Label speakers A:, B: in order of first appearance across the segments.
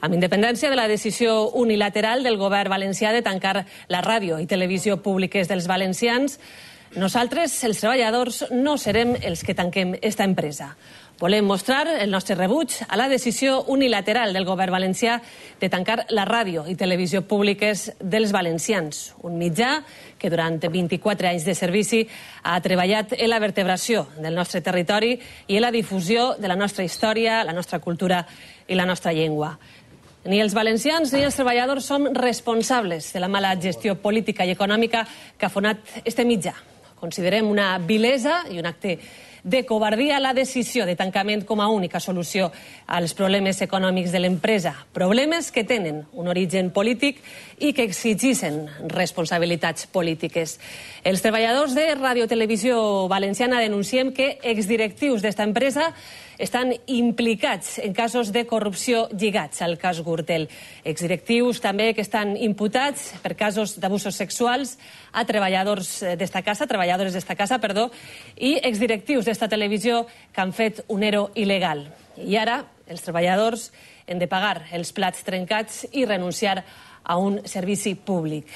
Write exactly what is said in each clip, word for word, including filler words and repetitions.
A: Amb independència de la decisió unilateral del govern valencià de tancar la ràdio i televisió públiques dels valencians, nosaltres, els treballadors, no serem els que tanquem esta empresa. Volem mostrar el nostre rebuig a la decisió unilateral del govern valencià de tancar la ràdio i televisió públiques dels valencians, un mitjà que durant vint-i-quatre anys de servici ha treballat en la vertebració del nostre territori i en la difusió de la nostra història, la nostra cultura i la nostra llengua. Ni els valencians ni els treballadors som responsables de la mala gestió política i econòmica que ha fonat este mitjà. Considerem una vilesa i un acte de covardia la decisió de tancament com a única solució als problemes econòmics de l'empresa, problemes que tenen un origen polític i que exigeixen responsabilitats polítiques. Els treballadors de Radiotelevisió Valenciana denunciem que exdirectius d'esta empresa estan implicats en casos de corrupció lligats al cas Gürtel. Exdirectius també que estan imputats per casos d'abusos sexuals a treballadors d'esta casa, treballadores d'esta casa, perdó, i exdirectius d'esta televisió que han fet un ero il·legal. I ara els treballadors han de pagar els plats trencats i renunciar a un servici públic.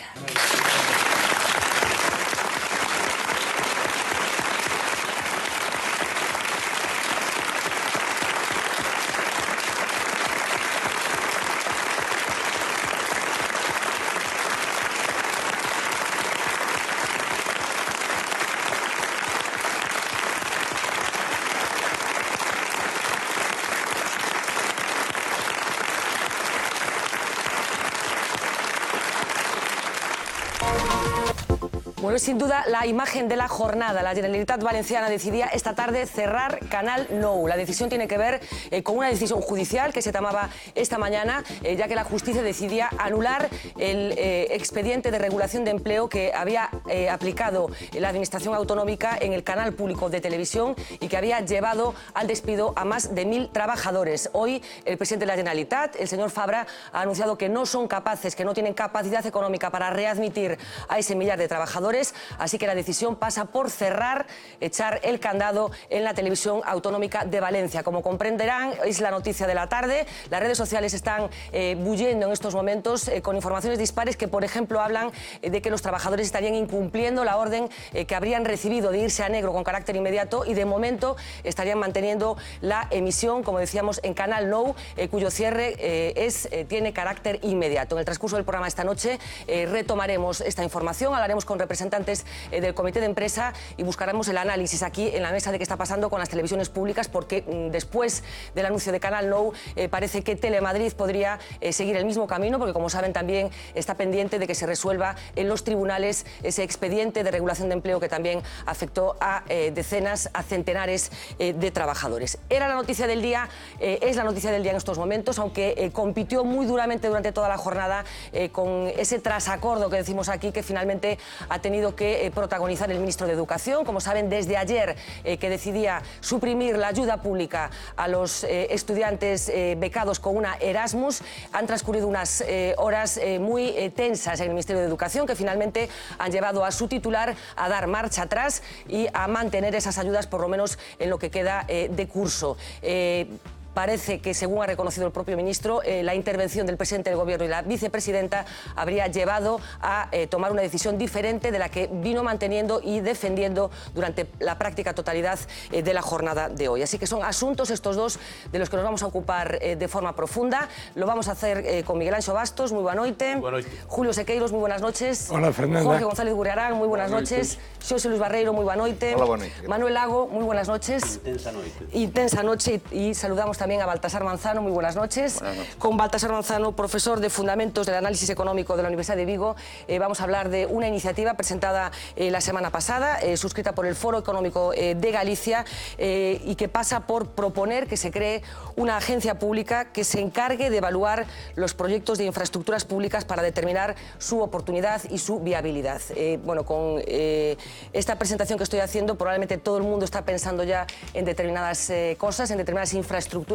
B: Bueno, sin duda la imagen de la jornada. La Generalitat Valenciana decidía esta tarde cerrar Canal Nou. La decisión tiene que ver eh, con una decisión judicial que se tomaba esta mañana, eh, ya que la justicia decidía anular el eh, expediente de regulación de empleo que había eh, aplicado la Administración Autonómica en el canal público de televisión y que había llevado al despido a más de mil trabajadores. Hoy el presidente de la Generalitat, el señor Fabra, ha anunciado que no son capaces, que no tienen capacidad económica para readmitir a ese millar de trabajadores. Así que la decisión pasa por cerrar, echar el candado en la televisión autonómica de Valencia. Como comprenderán, es la noticia de la tarde. Las redes sociales están eh, bullendo en estos momentos eh, con informaciones dispares que, por ejemplo, hablan eh, de que los trabajadores estarían incumpliendo la orden eh, que habrían recibido de irse a negro con carácter inmediato y, de momento, estarían manteniendo la emisión, como decíamos, en Canal Nou, eh, cuyo cierre eh, es, eh, tiene carácter inmediato. En el transcurso del programa esta noche eh, retomaremos esta información, hablaremos con representantes representantes eh, del comité de empresa y buscaremos el análisis aquí en la mesa de qué está pasando con las televisiones públicas, porque mmm, después del anuncio de Canal Nou eh, parece que Telemadrid podría eh, seguir el mismo camino, porque, como saben, también está pendiente de que se resuelva en los tribunales ese expediente de regulación de empleo que también afectó a eh, decenas, a centenares eh, de trabajadores. Era la noticia del día, eh, es la noticia del día en estos momentos, aunque eh, compitió muy duramente durante toda la jornada eh, con ese trasacordo que decimos aquí, que finalmente ha tenido que eh, protagonizar el ministro de Educación. Como saben, desde ayer eh, que decidía suprimir la ayuda pública a los eh, estudiantes eh, becados con una Erasmus, han transcurrido unas eh, horas eh, muy eh, tensas en el Ministerio de Educación, que finalmente han llevado a su titular a dar marcha atrás y a mantener esas ayudas, por lo menos en lo que queda eh, de curso. Eh, Parece que, según ha reconocido el propio ministro, eh, la intervención del presidente del Gobierno y la vicepresidenta habría llevado a eh, tomar una decisión diferente de la que vino manteniendo y defendiendo durante la práctica totalidad eh, de la jornada de hoy. Así que son asuntos estos dos de los que nos vamos a ocupar eh, de forma profunda. Lo vamos a hacer eh, con Miguel Anxo Bastos, muy buena noite. Buena noite. Julio Sequeiros, muy buenas noches.
C: Hola, Fernanda.
B: Jorge González Gurriarán, muy buenas
C: buena
B: noches.
C: noite.
B: Xosé Luis Barreiro, muy buena noite.
C: Hola, buena noite.
B: Manuel Lago, muy buenas noches.
D: Intensa noite.
B: Intensa noche y, y saludamos también a Baltasar Manzano, muy buenas noches.
C: Buenas noches.
B: Con Baltasar Manzano, profesor de Fundamentos del Análisis Económico de la Universidad de Vigo, eh, vamos a hablar de una iniciativa presentada eh, la semana pasada, eh, suscrita por el Foro Económico eh, de Galicia, eh, y que pasa por proponer que se cree una agencia pública que se encargue de evaluar los proyectos de infraestructuras públicas para determinar su oportunidad y su viabilidad. Eh, bueno, con eh, esta presentación que estoy haciendo, probablemente todo el mundo está pensando ya en determinadas eh, cosas, en determinadas infraestructuras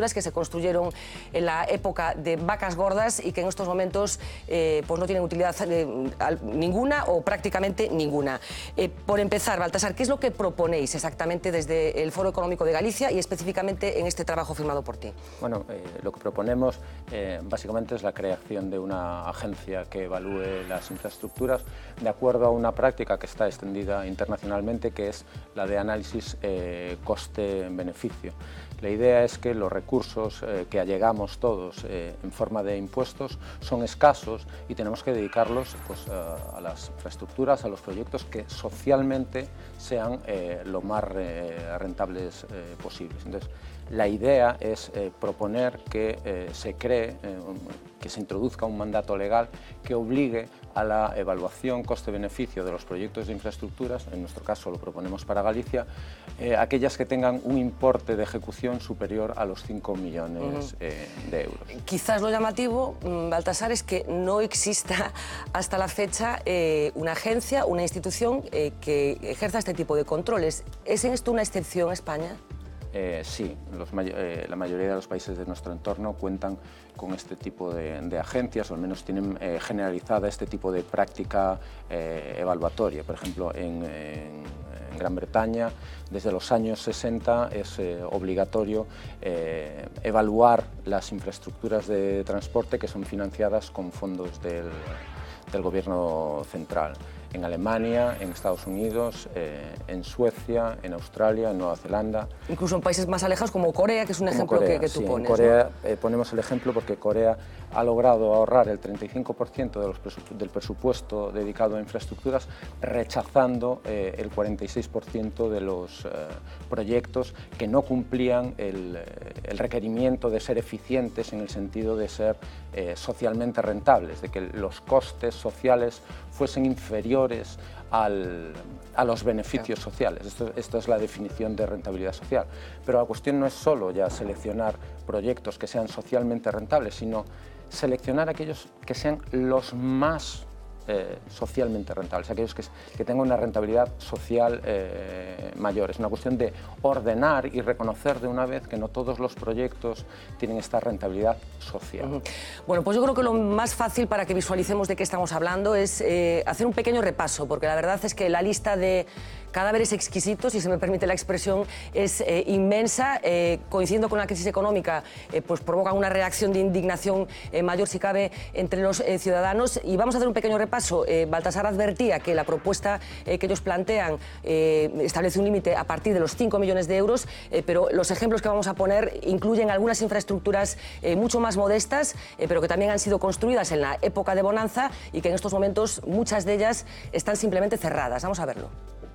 B: infraestructuras que se construyeron en la época de vacas gordas y que en estos momentos eh, pues no tienen utilidad eh, ninguna o prácticamente ninguna. Eh, por empezar, Baltasar, ¿qué es lo que proponéis exactamente desde el Foro Económico de Galicia y específicamente en este trabajo firmado por ti?
C: Bueno, eh, lo que proponemos eh, básicamente es la creación de una agencia que evalúe las infraestructuras de acuerdo a una práctica que está extendida internacionalmente, que es la de análisis eh, coste-beneficio. La idea es que los recursos eh, que allegamos todos eh, en forma de impuestos son escasos y tenemos que dedicarlos pues, a, a las infraestructuras, a los proyectos que socialmente sean eh, lo más eh, rentables eh, posibles. Entonces, la idea es eh, proponer que eh, se cree, eh, que se introduzca un mandato legal que obligue a la evaluación coste-beneficio de los proyectos de infraestructuras, en nuestro caso lo proponemos para Galicia, eh, aquellas que tengan un importe de ejecución superior a los cinco millones uh-huh. eh, de euros.
B: Quizás lo llamativo, Baltasar, es que no exista hasta la fecha eh, una agencia, una institución eh, que ejerza este tipo de controles. ¿Es en esto una excepción España?
C: Eh, sí, los, eh, la mayoría de los países de nuestro entorno cuentan con este tipo de, de agencias, o al menos tienen eh, generalizada este tipo de práctica eh, evaluatoria. Por ejemplo, en, en, en Gran Bretaña, desde los años sesenta es eh, obligatorio eh, evaluar las infraestructuras de transporte que son financiadas con fondos del, del gobierno central. En Alemania, en Estados Unidos, eh, en Suecia, en Australia, en Nueva Zelanda.
B: Incluso en países más alejados como Corea, que es un
C: como
B: ejemplo
C: Corea,
B: que, que tú
C: sí,
B: pones.
C: En Corea
B: ¿no?
C: eh, ponemos el ejemplo porque Corea ha logrado ahorrar el treinta y cinco por ciento de los presupu del presupuesto dedicado a infraestructuras, rechazando eh, el cuarenta y seis por ciento de los eh, proyectos que no cumplían el, el requerimiento de ser eficientes en el sentido de ser eh, socialmente rentables, de que los costes sociales fuesen inferiores al, a los beneficios sociales. Esto, esto es la definición de rentabilidad social. Pero la cuestión no es solo ya seleccionar proyectos que sean socialmente rentables, sino seleccionar aquellos que sean los más eh, socialmente rentables, aquellos que, que tengan una rentabilidad social eh, mayor. Es una cuestión de ordenar y reconocer de una vez que no todos los proyectos tienen esta rentabilidad social.
B: Uh-huh. Bueno, pues yo creo que lo más fácil para que visualicemos de qué estamos hablando es eh, hacer un pequeño repaso, porque la verdad es que la lista de cadáveres exquisitos, si se me permite la expresión, es eh, inmensa. Eh, coincidiendo con la crisis económica, eh, pues provoca una reacción de indignación eh, mayor, si cabe, entre los eh, ciudadanos. Y vamos a hacer un pequeño repaso. Eh, Baltasar advertía que la propuesta eh, que ellos plantean eh, establece un límite a partir de los cinco millones de euros, eh, pero los ejemplos que vamos a poner incluyen algunas infraestructuras eh, mucho más modestas, eh, pero que también han sido construidas en la época de bonanza y que en estos momentos muchas de ellas están simplemente cerradas. Vamos a verlo.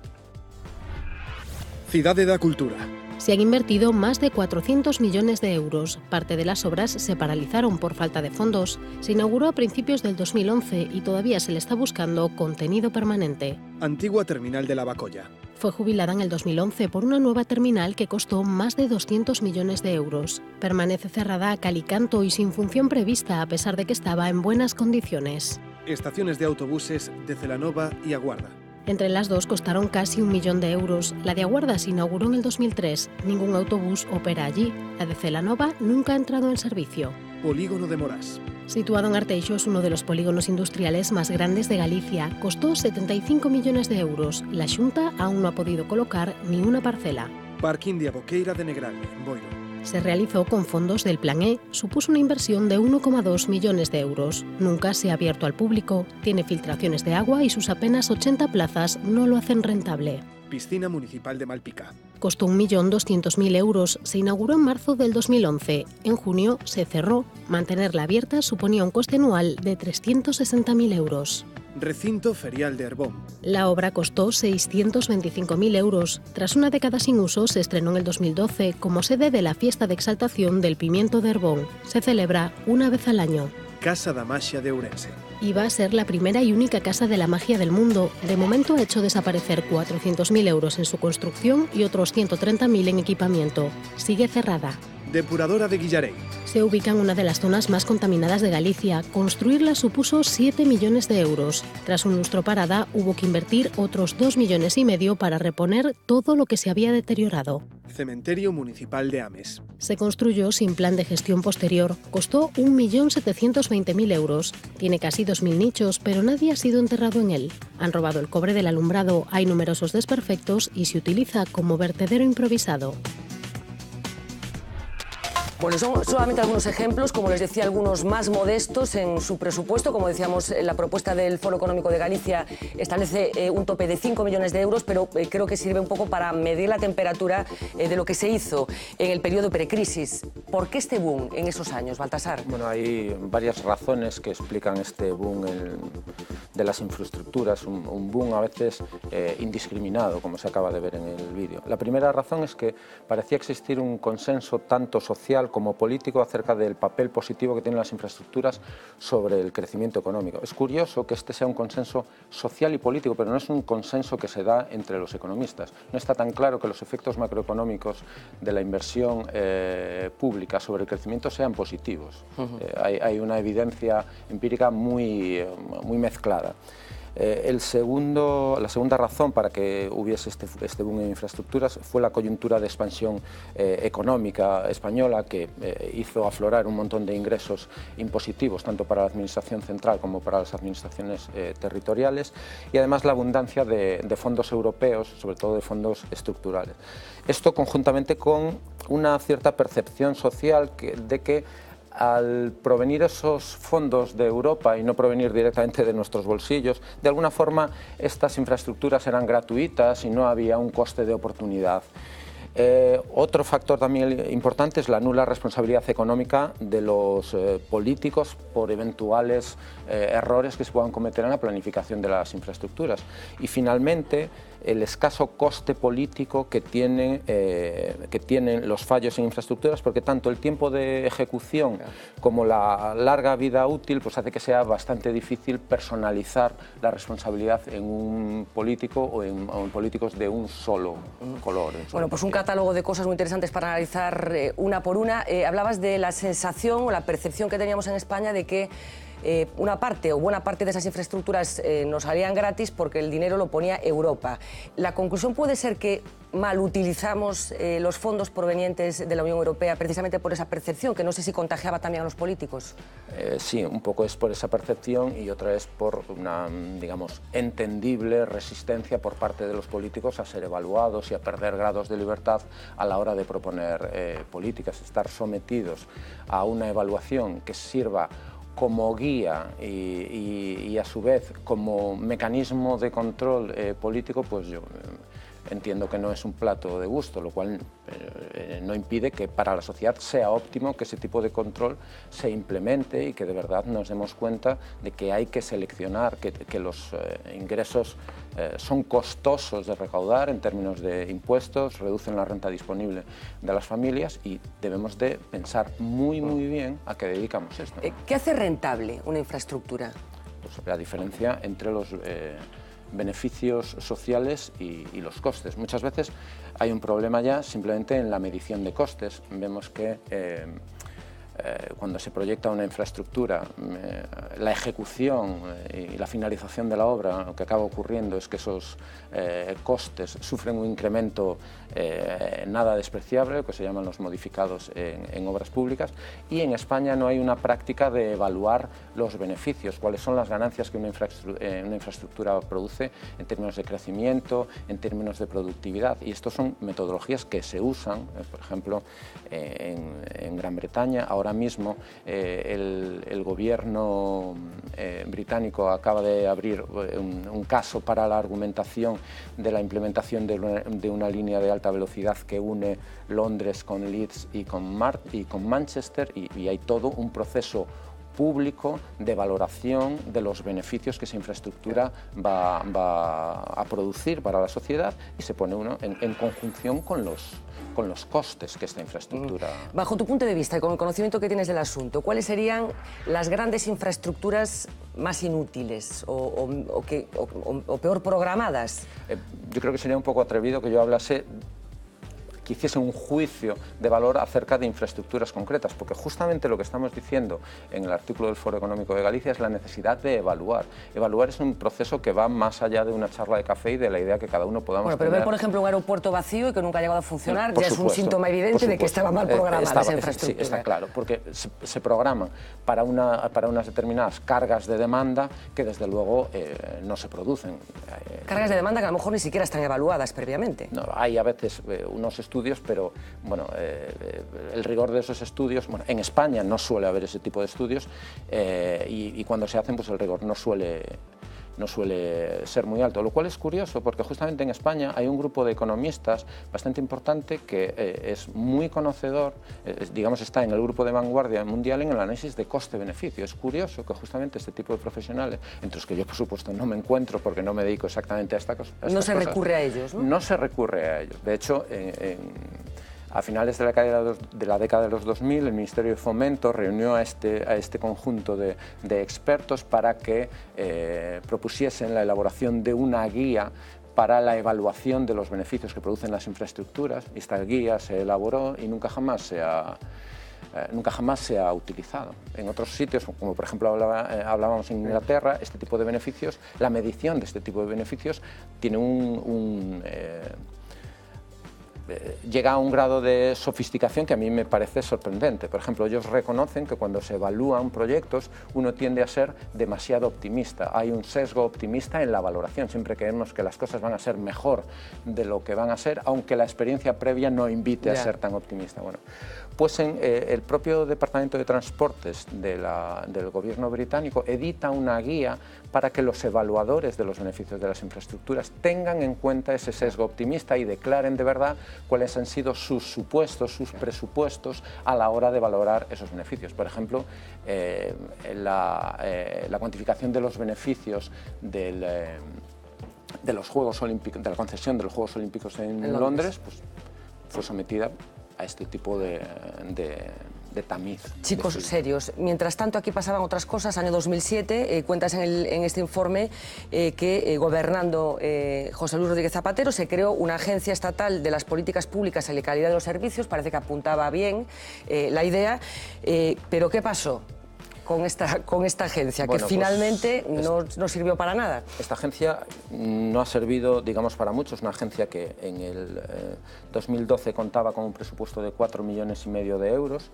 D: Cidade da Cultura.
E: Se han invertido más de cuatrocientos millones de euros. Parte de las obras se paralizaron por falta de fondos. Se inauguró a principios del dos mil once y todavía se le está buscando contenido permanente.
D: Antigua terminal de Lavacolla.
E: Fue jubilada en el dos mil once por una nueva terminal que costó más de doscientos millones de euros. Permanece cerrada a cal y canto y sin función prevista, a pesar de que estaba en buenas condiciones.
D: Estaciones de autobuses de Celanova y Aguarda.
E: Entre las dos costaron casi un millón de euros. La de Aguarda se inauguró en el dos mil tres. Ningún autobús opera allí. La de Celanova nunca ha entrado en servicio.
D: Polígono de Morás.
E: Situado en Arteixo, es uno de los polígonos industriales más grandes de Galicia. Costó setenta y cinco millones de euros. La Xunta aún no ha podido colocar ni una parcela.
D: Parking de Aboqueira de Negral, en Boiro.
E: Se realizó con fondos del Plan E. Supuso una inversión de uno coma dos millones de euros. Nunca se ha abierto al público. Tiene filtraciones de agua y sus apenas ochenta plazas no lo hacen rentable.
D: Piscina Municipal de Malpica.
E: Costó un millón doscientos mil euros. Se inauguró en marzo del dos mil once. En junio se cerró. Mantenerla abierta suponía un coste anual de trescientos sesenta mil euros.
D: Recinto Ferial de Herbón.
E: La obra costó seiscientos veinticinco mil euros. Tras una década sin uso, se estrenó en el dos mil doce como sede de la fiesta de exaltación del pimiento de Herbón. Se celebra una vez al año.
D: Casa da Maxia de Ourense.
E: Iba a ser la primera y única casa de la magia del mundo. De momento ha hecho desaparecer cuatrocientos mil euros en su construcción y otros ciento treinta mil en equipamiento. Sigue cerrada.
D: Depuradora de Guillarei.
E: Se ubica en una de las zonas más contaminadas de Galicia. Construirla supuso siete millones de euros. Tras un lustro parada, hubo que invertir otros dos millones y medio para reponer todo lo que se había deteriorado.
D: Cementerio Municipal de Ames.
E: Se construyó sin plan de gestión posterior, costó un millón setecientos veinte mil euros. Tiene casi dos mil nichos, pero nadie ha sido enterrado en él. Han robado el cobre del alumbrado, hay numerosos desperfectos y se utiliza como vertedero improvisado.
B: Bueno, son solamente algunos ejemplos, como les decía, algunos más modestos en su presupuesto. Como decíamos, la propuesta del Foro Económico de Galicia establece eh, un tope de cinco millones de euros, pero eh, creo que sirve un poco para medir la temperatura eh, de lo que se hizo en el periodo precrisis. ¿Por qué este boom en esos años, Baltasar?
C: Bueno, hay varias razones que explican este boom el, de las infraestructuras, un, un boom a veces eh, indiscriminado, como se acaba de ver en el vídeo. La primera razón es que parecía existir un consenso tanto social como político acerca del papel positivo que tienen las infraestructuras sobre el crecimiento económico. Es curioso que este sea un consenso social y político, pero no es un consenso que se da entre los economistas. No está tan claro que los efectos macroeconómicos de la inversión eh, pública sobre el crecimiento sean positivos. Uh-huh. eh, hay, hay una evidencia empírica muy, eh, muy mezclada. Eh, el segundo, la segunda razón para que hubiese este, este boom en infraestructuras fue la coyuntura de expansión eh, económica española que eh, hizo aflorar un montón de ingresos impositivos tanto para la administración central como para las administraciones eh, territoriales, y además la abundancia de, de fondos europeos, sobre todo de fondos estructurales. Esto conjuntamente con una cierta percepción social que, de que al provenir esos fondos de Europa y no provenir directamente de nuestros bolsillos, de alguna forma estas infraestructuras eran gratuitas y no había un coste de oportunidad. Eh, otro factor también importante es la nula responsabilidad económica de los eh, políticos por eventuales eh, errores que se puedan cometer en la planificación de las infraestructuras. Y finalmente, el escaso coste político que, tiene, eh, que tienen los fallos en infraestructuras, porque tanto el tiempo de ejecución como la larga vida útil pues hace que sea bastante difícil personalizar la responsabilidad en un político o en, o en políticos de un solo color.
B: Bueno, pues un catálogo de cosas muy interesantes para analizar eh, una por una. Eh, hablabas de la sensación o la percepción que teníamos en España de que Eh, una parte o buena parte de esas infraestructuras eh, nos salían gratis porque el dinero lo ponía Europa. La conclusión puede ser que mal utilizamos eh, los fondos provenientes de la Unión Europea precisamente por esa percepción, que no sé si contagiaba también a los políticos.
C: Eh, sí, un poco es por esa percepción y otra es por una, digamos, entendible resistencia por parte de los políticos a ser evaluados y a perder grados de libertad a la hora de proponer eh, políticas, estar sometidos a una evaluación que sirva como guía y, y, y a su vez como mecanismo de control eh, político, pues yo eh, entiendo que no es un plato de gusto, lo cual eh, no impide que para la sociedad sea óptimo que ese tipo de control se implemente y que de verdad nos demos cuenta de que hay que seleccionar, que, que los eh, ingresos eh, son costosos de recaudar en términos de impuestos, reducen la renta disponible de las familias y debemos de pensar muy muy bien a qué dedicamos esto.
B: ¿Qué hace rentable una infraestructura?
C: Pues la diferencia entre los eh, beneficios sociales y, y los costes. Muchas veces hay un problema ya simplemente en la medición de costes. Vemos que eh, eh, cuando se proyecta una infraestructura, eh, la ejecución eh, y la finalización de la obra, lo que acaba ocurriendo es que esos eh, costes sufren un incremento eh, nada despreciable, que se llaman los modificados en, en obras públicas, y en España no hay una práctica de evaluar los beneficios, cuáles son las ganancias que una infraestructura, eh, una infraestructura produce en términos de crecimiento, en términos de productividad, y estas son metodologías que se usan, eh, por ejemplo, eh, en, en Gran Bretaña. Ahora mismo eh, el, el gobierno eh, británico acaba de abrir un, un caso para la argumentación de la implementación de una, de una línea de alta velocidad que une Londres con Leeds y con, Mar y con Manchester, y, y hay todo un proceso público de valoración de los beneficios que esa infraestructura va, va a producir para la sociedad, y se pone uno en, en conjunción con los, con los costes que esta infraestructura...
B: Bajo tu punto de vista y con el conocimiento que tienes del asunto, ¿cuáles serían las grandes infraestructuras más inútiles o, o, o, que, o, o peor programadas?
C: Eh, yo creo que sería un poco atrevido que yo hablase que hiciesen un juicio de valor acerca de infraestructuras concretas, porque justamente lo que estamos diciendo en el artículo del Foro Económico de Galicia es la necesidad de evaluar. Evaluar es un proceso que va más allá de una charla de café y de la idea que cada uno podamos
B: Bueno, pero
C: tener.
B: ver, por ejemplo, un aeropuerto vacío y que nunca ha llegado a funcionar
C: Por
B: ya
C: supuesto,
B: es un síntoma evidente de que estaba mal programada
C: eh, estaba,
B: esa infraestructura.
C: Sí, está claro, porque se, se programan para, una, para unas determinadas cargas de demanda que desde luego eh, no se producen.
B: Cargas de demanda que a lo mejor ni siquiera están evaluadas previamente.
C: No, hay a veces eh, unos estudios, pero bueno, eh, el rigor de esos estudios, bueno, en España no suele haber ese tipo de estudios eh, y, y cuando se hacen, pues el rigor no suele... no suele ser muy alto, lo cual es curioso porque justamente en España hay un grupo de economistas bastante importante que eh, es muy conocedor, eh, digamos está en el grupo de vanguardia mundial en el análisis de coste-beneficio. Es curioso que justamente este tipo de profesionales, entre los que yo por supuesto no me encuentro porque no me dedico exactamente a, esta cosa, a estas
B: no se
C: cosas,
B: recurre a ellos, ¿no?
C: No se recurre a ellos. De hecho, en, en, a finales de la, década de la década de los dos mil, el Ministerio de Fomento reunió a este, a este conjunto de, de expertos para que eh, propusiesen la elaboración de una guía para la evaluación de los beneficios que producen las infraestructuras. Esta guía se elaboró y nunca jamás se ha... Eh, nunca jamás se ha utilizado. En otros sitios, como por ejemplo hablaba, eh, hablábamos en Inglaterra, este tipo de beneficios, la medición de este tipo de beneficios tiene un... un eh, llega a un grado de sofisticación que a mí me parece sorprendente. Por ejemplo, ellos reconocen que cuando se evalúan proyectos uno tiende a ser demasiado optimista. Hay un sesgo optimista en la valoración. Siempre creemos que las cosas van a ser mejor de lo que van a ser, aunque la experiencia previa no invite a yeah. ser tan optimista. Bueno, pues en, eh, el propio Departamento de Transportes de la, del gobierno británico edita una guía para que los evaluadores de los beneficios de las infraestructuras tengan en cuenta ese sesgo optimista y declaren de verdad cuáles han sido sus supuestos, sus presupuestos a la hora de valorar esos beneficios. Por ejemplo, eh, la, eh, la cuantificación de los beneficios del, eh, de los Juegos Olímpicos, de la concesión de los Juegos Olímpicos en, en Londres, Londres pues, fue sometida a este tipo de, de de tamiz.
B: Chicos,
C: de
B: serios. Mientras tanto, aquí pasaban otras cosas. Año dos mil siete, eh, cuentas en, el, en este informe eh, que, eh, gobernando eh, José Luis Rodríguez Zapatero, se creó una agencia estatal de las políticas públicas y la calidad de los servicios. Parece que apuntaba bien eh, la idea. Eh, ¿Pero qué pasó con esta, con esta agencia, bueno, que finalmente pues, no, no sirvió para nada?
C: Esta agencia no ha servido, digamos, para mucho. Es una agencia que en el eh, dos mil doce contaba con un presupuesto de cuatro millones y medio de euros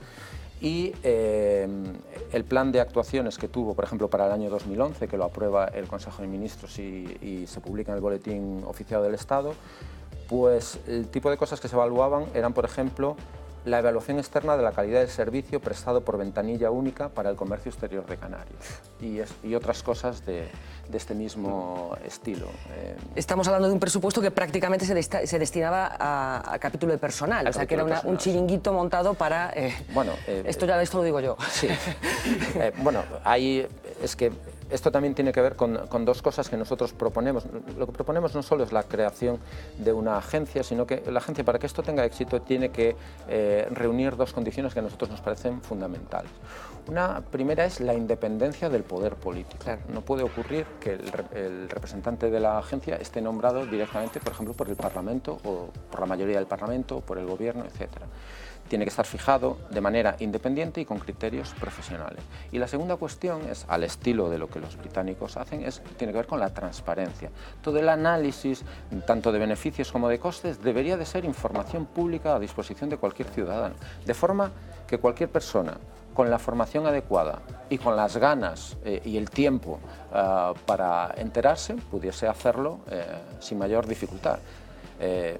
C: y eh, el plan de actuaciones que tuvo, por ejemplo, para el año dos mil once, que lo aprueba el Consejo de Ministros y, y se publica en el Boletín Oficial del Estado, pues el tipo de cosas que se evaluaban eran, por ejemplo, la evaluación externa de la calidad del servicio prestado por ventanilla única para el comercio exterior de Canarias y, es, y otras cosas de, de este mismo estilo. Eh,
B: Estamos hablando de un presupuesto que prácticamente se, desta, se destinaba a, a capítulo de personal, o sea que era una, un chiringuito montado para... Eh,
C: bueno, eh,
B: esto ya esto lo digo yo.
C: Sí. eh, bueno, ahí es que esto también tiene que ver con, con dos cosas que nosotros proponemos. Lo que proponemos no solo es la creación de una agencia, sino que la agencia, para que esto tenga éxito, tiene que eh, reunir dos condiciones que a nosotros nos parecen fundamentales. Una primera es la independencia del poder político. Claro. No puede ocurrir que el, el representante de la agencia esté nombrado directamente, por ejemplo, por el Parlamento o por la mayoría del Parlamento, o por el Gobierno, etcétera. Tiene que estar fijado de manera independiente y con criterios profesionales. Y la segunda cuestión es, al estilo de lo que los británicos hacen, es, tiene que ver con la transparencia. Todo el análisis, tanto de beneficios como de costes, debería de ser información pública a disposición de cualquier ciudadano, de forma que cualquier persona con la formación adecuada y con las ganas eh, y el tiempo uh, para enterarse, pudiese hacerlo eh, sin mayor dificultad. Eh,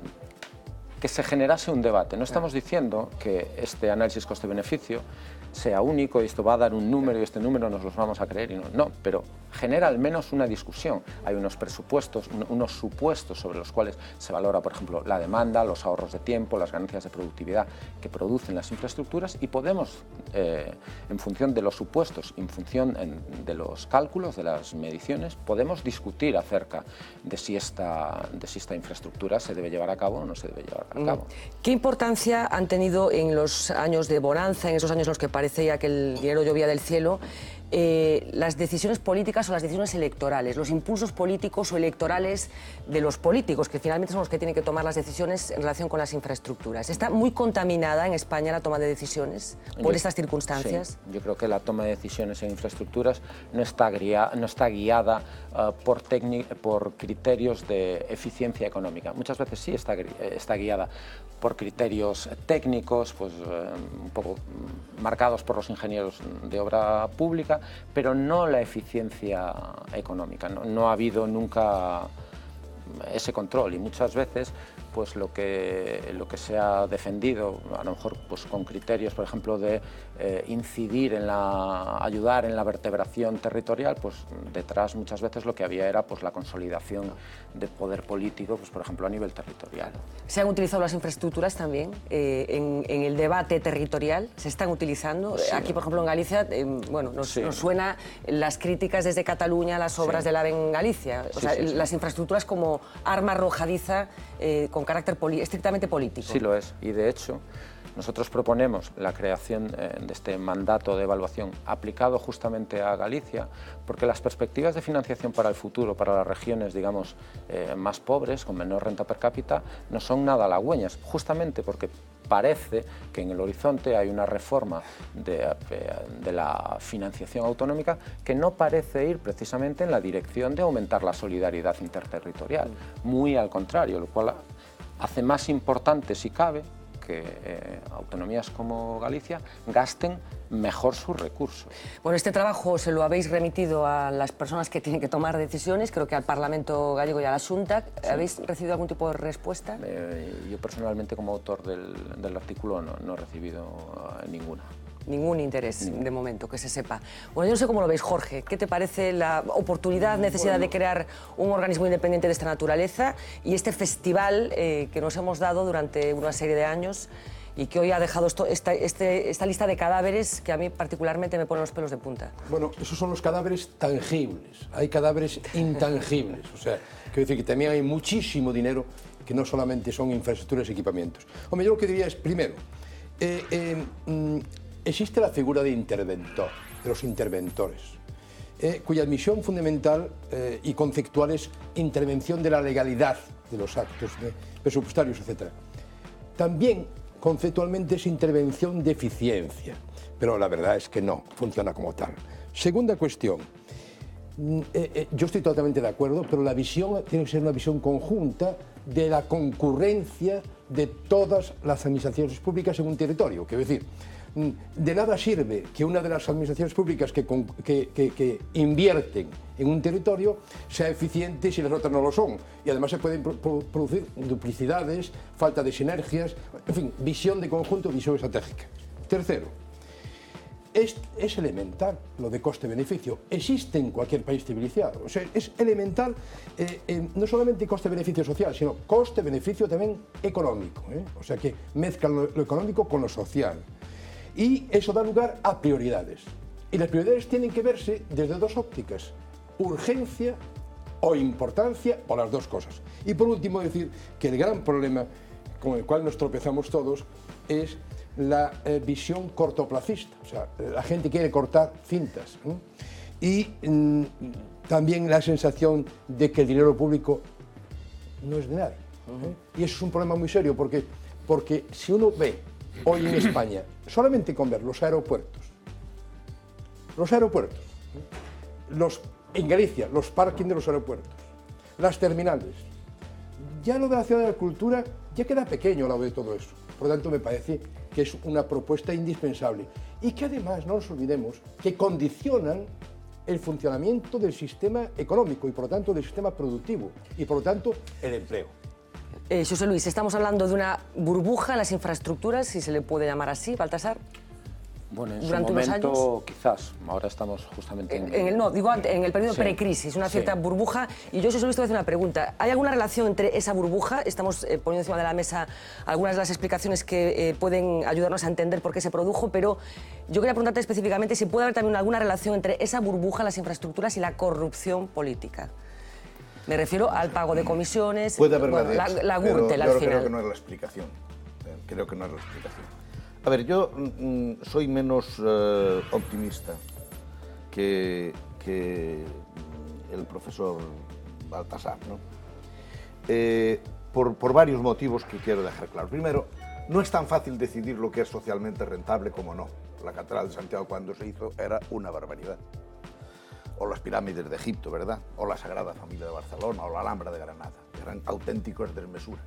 C: que se generase un debate. No estamos diciendo que este análisis coste-beneficio sea único y esto va a dar un número y este número nos los vamos a creer y no, no, pero genera al menos una discusión. Hay unos presupuestos, un, unos supuestos sobre los cuales se valora, por ejemplo, la demanda, los ahorros de tiempo, las ganancias de productividad que producen las infraestructuras y podemos, eh, en función de los supuestos, en función en, de los cálculos, de las mediciones, podemos discutir acerca de si, esta, de si esta infraestructura se debe llevar a cabo o no se debe llevar a cabo.
B: ¿Qué importancia han tenido en los años de bonanza, en esos años en los que parecía que el dinero llovía del cielo, eh, las decisiones políticas o las decisiones electorales, los impulsos políticos o electorales de los políticos, que finalmente son los que tienen que tomar las decisiones en relación con las infraestructuras. ¿Está muy contaminada en España la toma de decisiones por
C: yo,
B: estas circunstancias?
C: Sí, yo creo que la toma de decisiones en infraestructuras no está, guia, no está guiada uh, por, por criterios de eficiencia económica. Muchas veces sí está, está guiada por criterios técnicos, pues uh, un poco marcados por los ingenieros de obra pública, pero no la eficiencia económica. No, no ha habido nunca ese control y muchas veces pues lo que, lo que se ha defendido, a lo mejor pues, con criterios, por ejemplo, de eh, incidir en la, ayudar en la vertebración territorial, pues detrás muchas veces lo que había era pues, la consolidación de poder político, pues, por ejemplo, a nivel territorial.
B: ¿Se han utilizado las infraestructuras también eh, en, en el debate territorial? ¿Se están utilizando? Sí. Aquí, por ejemplo, en Galicia, eh, bueno, nos, sí. nos suena las críticas desde Cataluña a las obras sí. del AVE en Galicia. O sea, sí, sí, sí. las infraestructuras como arma arrojadiza eh, con carácter poli estrictamente político.
C: Sí lo es, y de hecho nosotros proponemos la creación eh, de este mandato de evaluación aplicado justamente a Galicia, porque las perspectivas de financiación para el futuro, para las regiones, digamos, eh, más pobres, con menor renta per cápita, no son nada halagüeñas, justamente porque parece que en el horizonte hay una reforma de, de la financiación autonómica que no parece ir precisamente en la dirección de aumentar la solidaridad interterritorial, muy al contrario, lo cual hace más importante, si cabe, que eh, autonomías como Galicia gasten mejor sus recursos.
B: Bueno, este trabajo se lo habéis remitido a las personas que tienen que tomar decisiones, creo que al Parlamento Gallego y a la Xunta. Sí. ¿Habéis recibido algún tipo de respuesta?
C: Eh, yo personalmente, como autor del, del artículo, no, no he recibido uh, ninguna.
B: Ningún interés, de momento, que se sepa. Bueno, yo no sé cómo lo veis, Jorge. ¿Qué te parece la oportunidad, necesidad bueno. de crear un organismo independiente de esta naturaleza y este festival eh, que nos hemos dado durante una serie de años y que hoy ha dejado esto, esta, este, esta lista de cadáveres que a mí particularmente me pone los pelos de punta?
F: Bueno, esos son los cadáveres tangibles. Hay cadáveres intangibles. O sea, quiero decir que también hay muchísimo dinero que no solamente son infraestructuras y equipamientos. Hombre, yo lo que diría es, primero, eh, eh, mm, existe la figura de interventor, de los interventores, eh, cuya misión fundamental eh, y conceptual es intervención de la legalidad de los actos de presupuestarios, etcétera. También conceptualmente es intervención de eficiencia, pero la verdad es que no funciona como tal. Segunda cuestión, eh, eh, yo estoy totalmente de acuerdo, pero la visión tiene que ser una visión conjunta de la concurrencia de todas las administraciones públicas en un territorio, quiero decir, de nada sirve que una de las administraciones públicas que, que, que, que invierten en un territorio sea eficiente si las otras no lo son. Y además se pueden producir duplicidades, falta de sinergias, en fin, visión de conjunto, visión estratégica. Tercero, es, es elemental lo de coste-beneficio. Existe en cualquier país civilizado. O sea, es elemental eh, eh, no solamente coste-beneficio social, sino coste-beneficio también económico. ¿eh? O sea, que mezclan lo, lo económico con lo social. Y eso da lugar a prioridades. Y las prioridades tienen que verse desde dos ópticas, urgencia o importancia, o las dos cosas. Y por último decir que el gran problema con el cual nos tropezamos todos es la eh, visión cortoplacista. O sea, la gente quiere cortar cintas. ¿eh? Y mm, también la sensación de que el dinero público no es de nadie. ¿eh? Y eso es un problema muy serio porque, porque si uno ve hoy en España, solamente con ver los aeropuertos, los aeropuertos, los, en Galicia, los parkings de los aeropuertos, las terminales, ya lo de la Ciudad de la Cultura ya queda pequeño al lado de todo eso. Por lo tanto, me parece que es una propuesta indispensable y que además, no nos olvidemos, que condicionan el funcionamiento del sistema económico y, por lo tanto, del sistema productivo y, por lo tanto, el empleo.
B: Eh, José Luis, estamos hablando de una burbuja en las infraestructuras, si se le puede llamar así, Baltasar.
C: Bueno, en
B: Durante
C: su momento,
B: unos años,
C: quizás. Ahora estamos justamente en...
B: en el, no, digo, en el periodo
C: sí,
B: precrisis, una cierta
C: sí.
B: burbuja. Y yo, José Luis, te voy a hacer una pregunta. ¿Hay alguna relación entre esa burbuja? Estamos eh, poniendo encima de la mesa algunas de las explicaciones que eh, pueden ayudarnos a entender por qué se produjo, pero yo quería preguntarte específicamente si puede haber también alguna relación entre esa burbuja, las infraestructuras y la corrupción política. Me refiero al pago de comisiones,
G: puede haber
B: bueno, la, la Gürtel al
G: yo
B: final.
G: Creo que no es la explicación. Creo que no es la explicación. A ver, yo mm, soy menos eh, optimista que, que el profesor Baltasar, ¿no? Eh, por, por varios motivos que quiero dejar claro. Primero, no es tan fácil decidir lo que es socialmente rentable como no. La Catedral de Santiago, cuando se hizo, era una barbaridad. O las pirámides de Egipto, ¿verdad? O la Sagrada Familia de Barcelona, o la Alhambra de Granada. Eran auténticos desmesuras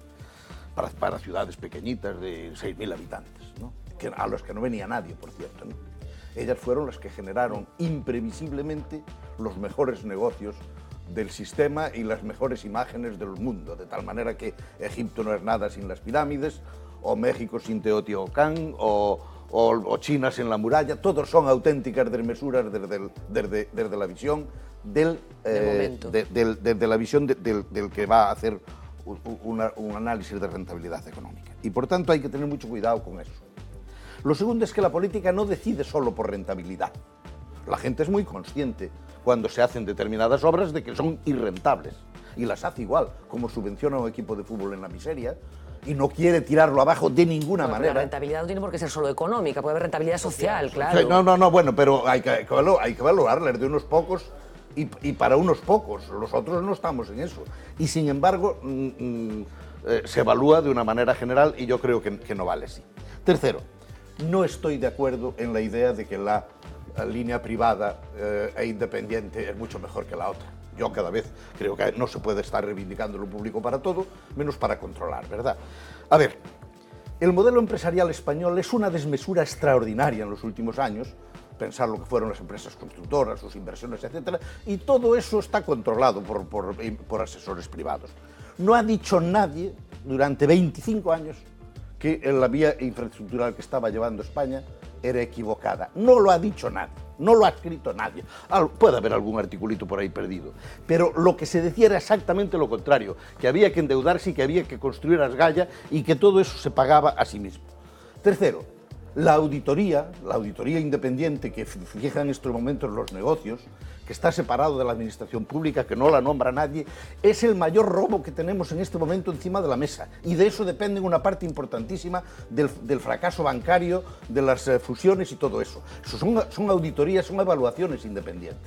G: para, para ciudades pequeñitas de seis mil habitantes, ¿no? Que, a los que no venía nadie, por cierto, ¿no? Ellas fueron las que generaron imprevisiblemente los mejores negocios del sistema y las mejores imágenes del mundo, de tal manera que Egipto no es nada sin las pirámides, o México sin Teotihuacán, o, o, o China sin la muralla. Todos son auténticas desmesuras desde, desde, desde la visión del, eh, de, del, desde la visión de, del, del que va a hacer una, un análisis de rentabilidad económica. Y por tanto hay que tener mucho cuidado con eso. Lo segundo es que la política no decide solo por rentabilidad. La gente es muy consciente cuando se hacen determinadas obras de que son irrentables, y las hace igual, como subvenciona a un equipo de fútbol en la miseria, y no quiere tirarlo abajo de ninguna
B: bueno,
G: manera.
B: La rentabilidad no tiene por qué ser solo económica, puede haber rentabilidad social, claro.
G: Sí, no, no, no, bueno, pero hay que, hay que, valor, hay que valorarlas de unos pocos y, y para unos pocos. Los otros no estamos en eso. Y sin embargo, mmm, mmm, eh, se evalúa de una manera general y yo creo que, que no vale así. Tercero, no estoy de acuerdo en la idea de que la, la línea privada eh, e independiente es mucho mejor que la otra. Yo cada vez creo que no se puede estar reivindicando lo público para todo, menos para controlar, ¿verdad? A ver, el modelo empresarial español es una desmesura extraordinaria en los últimos años, pensar lo que fueron las empresas constructoras, sus inversiones, etcétera, y todo eso está controlado por, por, por asesores privados. No ha dicho nadie durante veinticinco años que la vía infraestructural que estaba llevando España era equivocada. No lo ha dicho nadie, no lo ha escrito nadie. Puede haber algún articulito por ahí perdido, pero lo que se decía era exactamente lo contrario, que había que endeudarse y que había que construir Asgaya y que todo eso se pagaba a sí mismo. Tercero, la auditoría, la auditoría independiente que fija en estos momentos los negocios, que está separado de la administración pública, que no la nombra nadie, es el mayor robo que tenemos en este momento encima de la mesa. Y de eso depende una parte importantísima del, del fracaso bancario, de las eh, fusiones y todo eso. eso son, son auditorías, son evaluaciones independientes.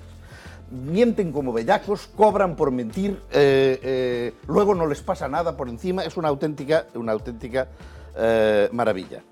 G: Mienten como bellacos, cobran por mentir, eh, eh, luego no les pasa nada por encima, es una auténtica, una auténtica eh, maravilla.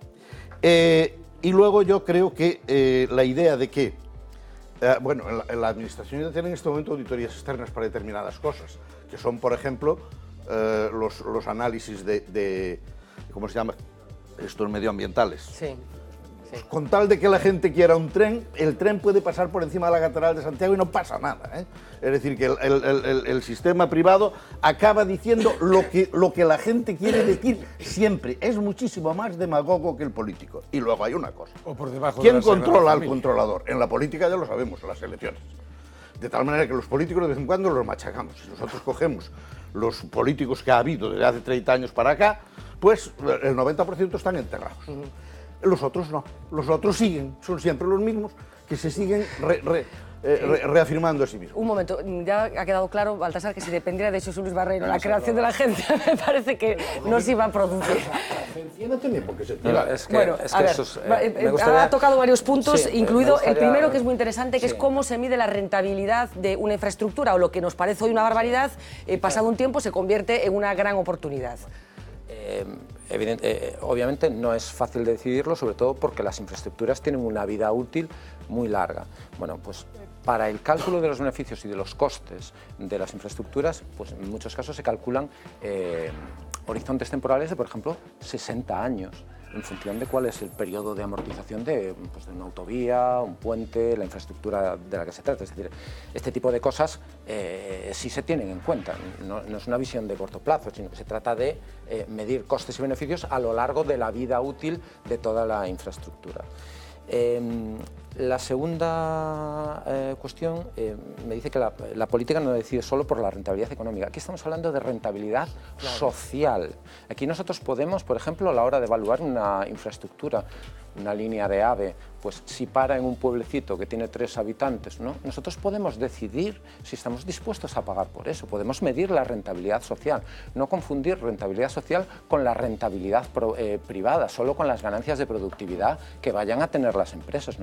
G: Eh, y luego yo creo que eh, la idea de que Eh, bueno, en la, en la Administración tiene en este momento auditorías externas para determinadas cosas, que son, por ejemplo, eh, los, los análisis de, de, ¿cómo se llama? Estos medioambientales.
B: Sí, sí.
G: Con tal de que la gente quiera un tren, el tren puede pasar por encima de la Catedral de Santiago y no pasa nada, ¿eh? Es decir, que el, el, el, el sistema privado acaba diciendo lo que, lo que la gente quiere decir siempre. Es muchísimo más demagogo que el político. Y luego hay una cosa.
F: O por debajo
G: ¿Quién
F: de la
G: controla al
F: familia?
G: Controlador? En la política ya lo sabemos, en las elecciones. De tal manera que los políticos de vez en cuando los machacamos. Si nosotros cogemos los políticos que ha habido desde hace treinta años para acá, pues el noventa por ciento están enterrados. Uh-huh. Los otros no. Los otros siguen. Son siempre los mismos que se siguen re, re, eh, re, reafirmando a sí mismos.
B: Un momento, ya ha quedado claro, Baltasar, que si dependiera de Jesús Luis Barreiro la creación de la agencia, me parece que no se iba a producir.
F: La agencia no tiene por qué ser
C: No, es que,
B: bueno,
C: es
B: a
C: que
B: ver,
C: esos, eh,
B: eh,
C: me gustaría...
B: ha tocado varios puntos,
C: Sí,
B: incluido
C: gustaría...
B: el primero, que es muy interesante, que
C: sí.
B: es cómo se mide la rentabilidad de una infraestructura, o lo que nos parece hoy una barbaridad, eh, pasado un tiempo se convierte en una gran oportunidad.
C: Eh, evidente, eh, obviamente no es fácil de decidirlo, sobre todo porque las infraestructuras tienen una vida útil muy larga. Bueno, pues para el cálculo de los beneficios y de los costes de las infraestructuras, pues en muchos casos se calculan eh, horizontes temporales de, por ejemplo, sesenta años, en función de cuál es el periodo de amortización de, pues, de una autovía, un puente, la infraestructura de la que se trata. Es decir, este tipo de cosas eh, sí se tienen en cuenta. No, no es una visión de corto plazo, sino que se trata de eh, medir costes y beneficios a lo largo de la vida útil de toda la infraestructura. Eh, la segunda eh, cuestión eh, me dice que la, la política no decide solo por la rentabilidad económica. Aquí estamos hablando de rentabilidad claro. social. Aquí nosotros podemos, por ejemplo, a la hora de evaluar una infraestructura, una línea de AVE, pues si para en un pueblecito que tiene tres habitantes, ¿no? Nosotros podemos decidir si estamos dispuestos a pagar por eso, podemos medir la rentabilidad social, no confundir rentabilidad social con la rentabilidad pro, eh, privada, solo con las ganancias de productividad que vayan a tener las empresas, ¿no? ¿no? Nosotros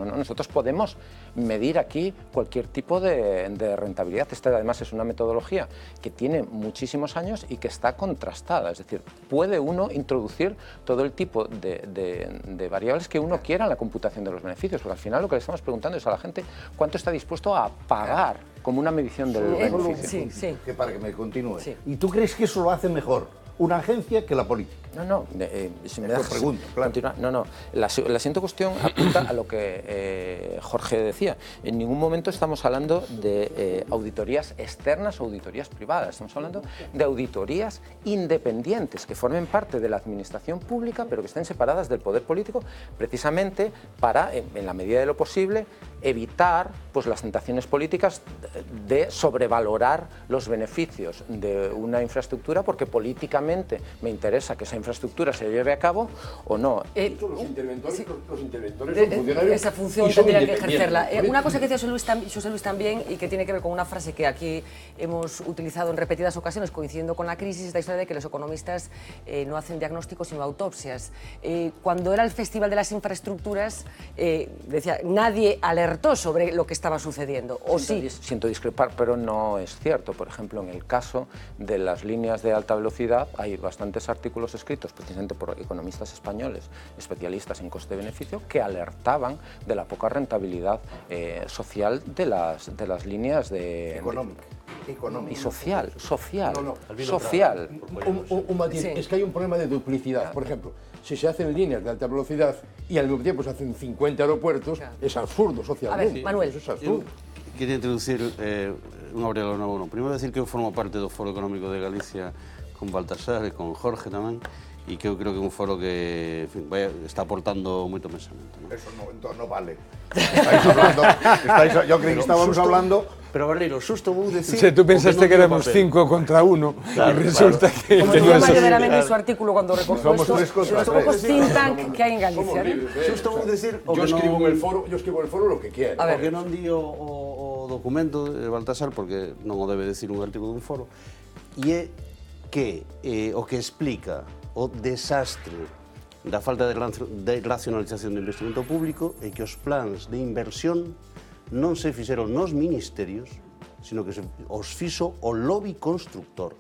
C: nosotros podemos medir aquí cualquier tipo de, de rentabilidad. Esta además es una metodología que tiene muchísimos años y que está contrastada, es decir, puede uno introducir todo el tipo de, de, de variables que uno quiera en la computación de los beneficios, porque al final lo que le estamos preguntando es a la gente cuánto está dispuesto a pagar como una medición del
B: Sí,
C: beneficio.
B: sí, sí.
G: Que para que me continúe.
B: Sí.
G: ¿Y tú crees que eso lo hace mejor una agencia que la política?
C: No, no, eh, si me
G: Esto
C: dejas
G: pregunto, claro.
C: continuar. No, no, la, la siguiente cuestión apunta a lo que eh, Jorge decía. En ningún momento estamos hablando de eh, auditorías externas o auditorías privadas. Estamos hablando de auditorías independientes que formen parte de la administración pública, pero que estén separadas del poder político, precisamente para, en, en la medida de lo posible, evitar pues, las tentaciones políticas de sobrevalorar los beneficios de una infraestructura porque políticamente me interesa que esa infraestructura se lleve a cabo o no.
B: Eh,
F: Los interventores,
B: sí.
F: los, los interventores
B: De-
F: son
B: de-
F: funcionarios
B: esa función
F: y son
B: tendría que
F: independientes.
B: ejercerla. Eh,
F: ¿Vale?
B: una cosa que decía José Luis, tam- José Luis también y que tiene que ver con una frase que aquí hemos utilizado en repetidas ocasiones, coincidiendo con la crisis, esta historia de que los economistas eh, no hacen diagnósticos sino autopsias. Eh, cuando era el Festival de las Infraestructuras, eh, decía, nadie alertó sobre lo que estaba sucediendo, o
C: Siento,
B: sí.
C: dis- siento discrepar, pero no es cierto. Por ejemplo, en el caso de las líneas de alta velocidad, hay bastantes artículos escritos precisamente por economistas españoles, especialistas en coste-beneficio, que alertaban de la poca rentabilidad eh, social de las, de las líneas de...
G: Económica.
C: de-
G: Económica.
C: y social, social,
F: No, no.
C: social.
F: Un, un- un matiz,
B: Sí.
F: es que hay un problema de duplicidad. Por ejemplo, si se hacen líneas de alta velocidad y al mismo tiempo se hacen cincuenta aeropuertos,
B: Claro.
F: es absurdo socialmente.
B: A ver, Manuel.
F: Eso es absurdo.
H: Quería introducir eh, un obrero novo. No. Primeiro decir que eu formo parte do Foro Económico de Galicia con Baltasar e con Jorge tamén, e que eu creo que é un foro que en fin, vai, está aportando moito pensamento. ¿no?
G: Eso no, entonces no vale. Estáis hablando, estáis, yo creí que estábamos
H: Susto-
G: hablando...
H: Pero, Barreiro, susto vou decir...
D: Si tú
H: o
D: pensaste
H: non
D: que
H: digo
D: éramos
H: papel.
D: cinco contra uno
H: Claro,
D: y resulta
H: claro.
D: que,
B: Como
D: que
B: decía
D: no es
B: Mario
D: así.
B: Veramendi en su artículo cuando recogió
G: Somos
B: esto,
G: tres contra
B: los pocos
G: tres.
B: think tank que hay en
F: Somos
B: Galicia. ¿no?
F: libres, eh.
H: Xusto vou decir o
F: Yo
H: que
F: escribo
H: non...
F: en el foro, yo escribo en el foro lo que quiera.
B: A ver.
H: O que non di o, o, o documento de Baltasar, porque non o debe decir un artigo dun foro, e é que eh, o que explica o desastre da falta de, rancio- de racionalización do investimento público é que os plans de inversión non se fixeron nos ministerios, sino que se, os fixo o lobby constructor.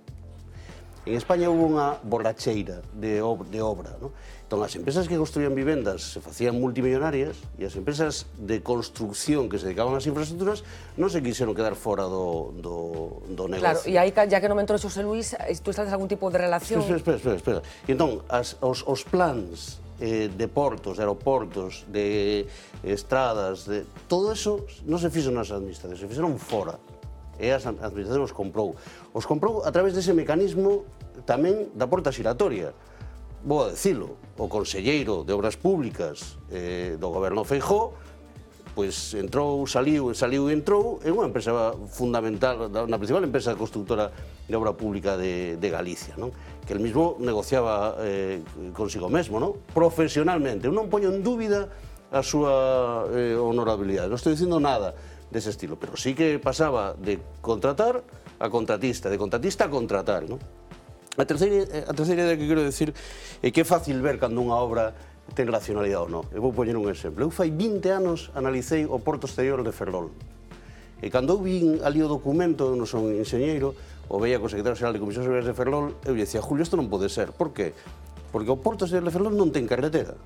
H: En España hubo unha borracheira de, ob de obra, ¿no? Entón, as empresas que construían vivendas se facían multimillonarias e as empresas de construcción que se dedicaban ás infraestructuras non se quixeron quedar fora do, do, do
B: Claro,
H: negocio.
B: y ahí, ya que no me entró José Luis, ¿tú estableces algún tipo de relación?
H: Espera, espera, espera, espera. E entón, as, os, os plans eh, de portos, de aeroportos, de estradas, de, todo eso non se fixo nas administracións, se fixeron fora. E as administracións os comprou. Os comprou a través dese mecanismo tamén da porta xiratoria. Vou a decilo, o conselleiro de Obras Públicas eh, do goberno Feijóo pois entrou, saliu, saliu e entrou é unha empresa fundamental, na principal empresa constructora de obra pública de, de Galicia, non? Que el mismo negociaba eh, consigo mesmo, non? Profesionalmente. Eu non poño en dúbida a súa eh, honorabilidade, non estou dicindo nada dese estilo, pero sí que pasaba de contratar a contratista, de contratista a contratar, non? A terceira, a terceira idea que quero decir é que é fácil ver cando unha obra ten racionalidade ou non. Eu vou poñer un exemplo. Eu fai vinte anos analicei o porto exterior de Ferrol. E cando eu vin ali o documento, eu non son enxeñeiro, o veía co secretario xeral de Comisións Obreras de Ferrol, eu dicía, Julio, isto non pode ser. Por qué? Porque o porto exterior de Ferrol non ten carretera.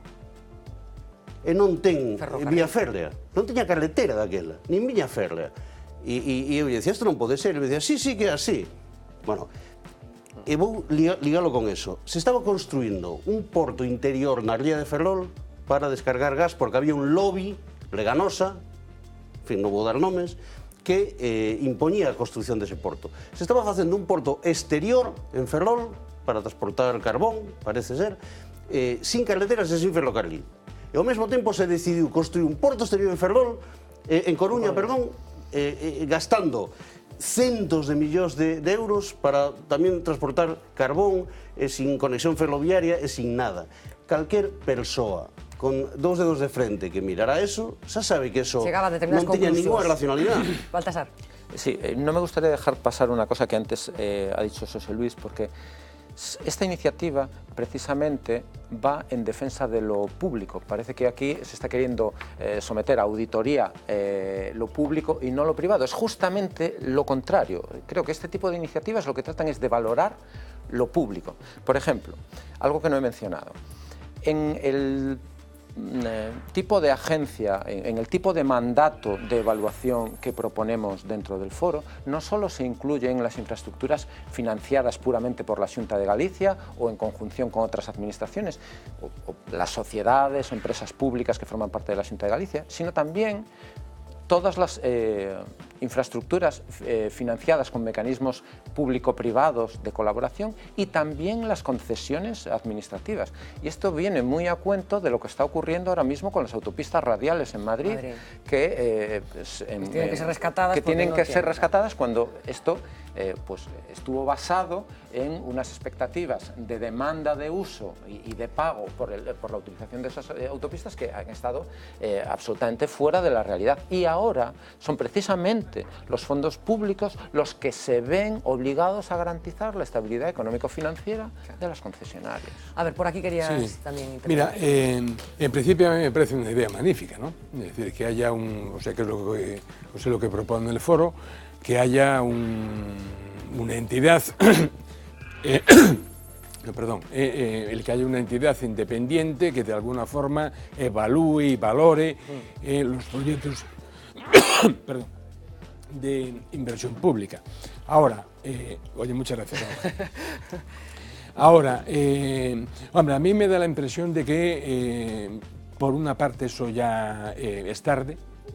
H: E non ten
B: Ferrocarril.
H: vía férrea. Non tiña carretera daquela, nin viña férrea. E, e, e eu dicía, isto non pode ser. E me dicía, sí, sí, que é así. Bueno, e vou ligalo con eso. Se estaba construindo un porto interior na ría de Ferrol para descargar gas porque había un lobby Leganosa, en fin, non vou dar nomes, que eh, impoñía a construcción dese porto. Se estaba facendo un porto exterior en Ferrol para transportar carbón, parece ser, eh, sin carreteras e sin ferrocarril. E ao mesmo tempo se decidiu construir un porto exterior en Ferrol, eh, en Coruña, perdón, eh, eh, gastando centos de millóns de, de euros para tamén transportar carbón e sin conexión ferroviaria e sin nada. Calquer persoa con dous dedos de frente que mirara eso, xa sabe que eso
B: Llegaba a determinadas
H: non tiña
B: conclusións.
H: ninguna racionalidade.
B: Baltasar.
C: Sí, eh, no me gustaría dejar pasar una cosa que antes eh, ha dicho José Luis, porque Esta iniciativa precisamente va en defensa de lo público. Parece que aquí se está queriendo eh, someter a auditoría eh, lo público y no lo privado. Es justamente lo contrario. Creo que este tipo de iniciativas lo que tratan es de valorar lo público. Por ejemplo, algo que no he mencionado. En el eh, tipo de agencia, en, en el tipo de mandato de evaluación que proponemos dentro del foro, no solo se incluyen las infraestructuras financiadas puramente por la Xunta de Galicia o en conjunción con otras administraciones, o, o las sociedades o empresas públicas que forman parte de la Xunta de Galicia, sino también todas las eh, infraestructuras eh, financiadas con mecanismos público-privados de colaboración y también las concesiones administrativas. Y esto viene muy a cuento de lo que está ocurriendo ahora mismo con las autopistas radiales en Madrid, Madrid. que, eh, pues, en,
B: pues tienen que ser rescatadas,
C: que, tienen
B: no
C: que
B: tienen.
C: ser rescatadas cuando esto eh, pues, estuvo basado en unas expectativas de demanda de uso y, y de pago por, el, por la utilización de esas eh, autopistas que han estado eh, absolutamente fuera de la realidad. Y ahora son precisamente los fondos públicos los que se ven obligados a garantizar la estabilidad económico-financiera de las concesionarias.
B: A ver, por aquí querías
I: sí.
B: también intervenir.
I: Mira, eh, en principio a mí me parece una idea magnífica, ¿no? Es decir, que haya un, o sea, que es lo que, o sea, lo que propone el foro, que haya un, una entidad, eh, no, perdón, eh, eh, el que haya una entidad independiente que de alguna forma evalúe y valore eh, los proyectos perdón, de inversión pública. Ahora, eh, oye, muchas gracias. Ahora, eh, hombre, a mí me da la impresión de que, eh, por una parte, eso ya eh, es tarde.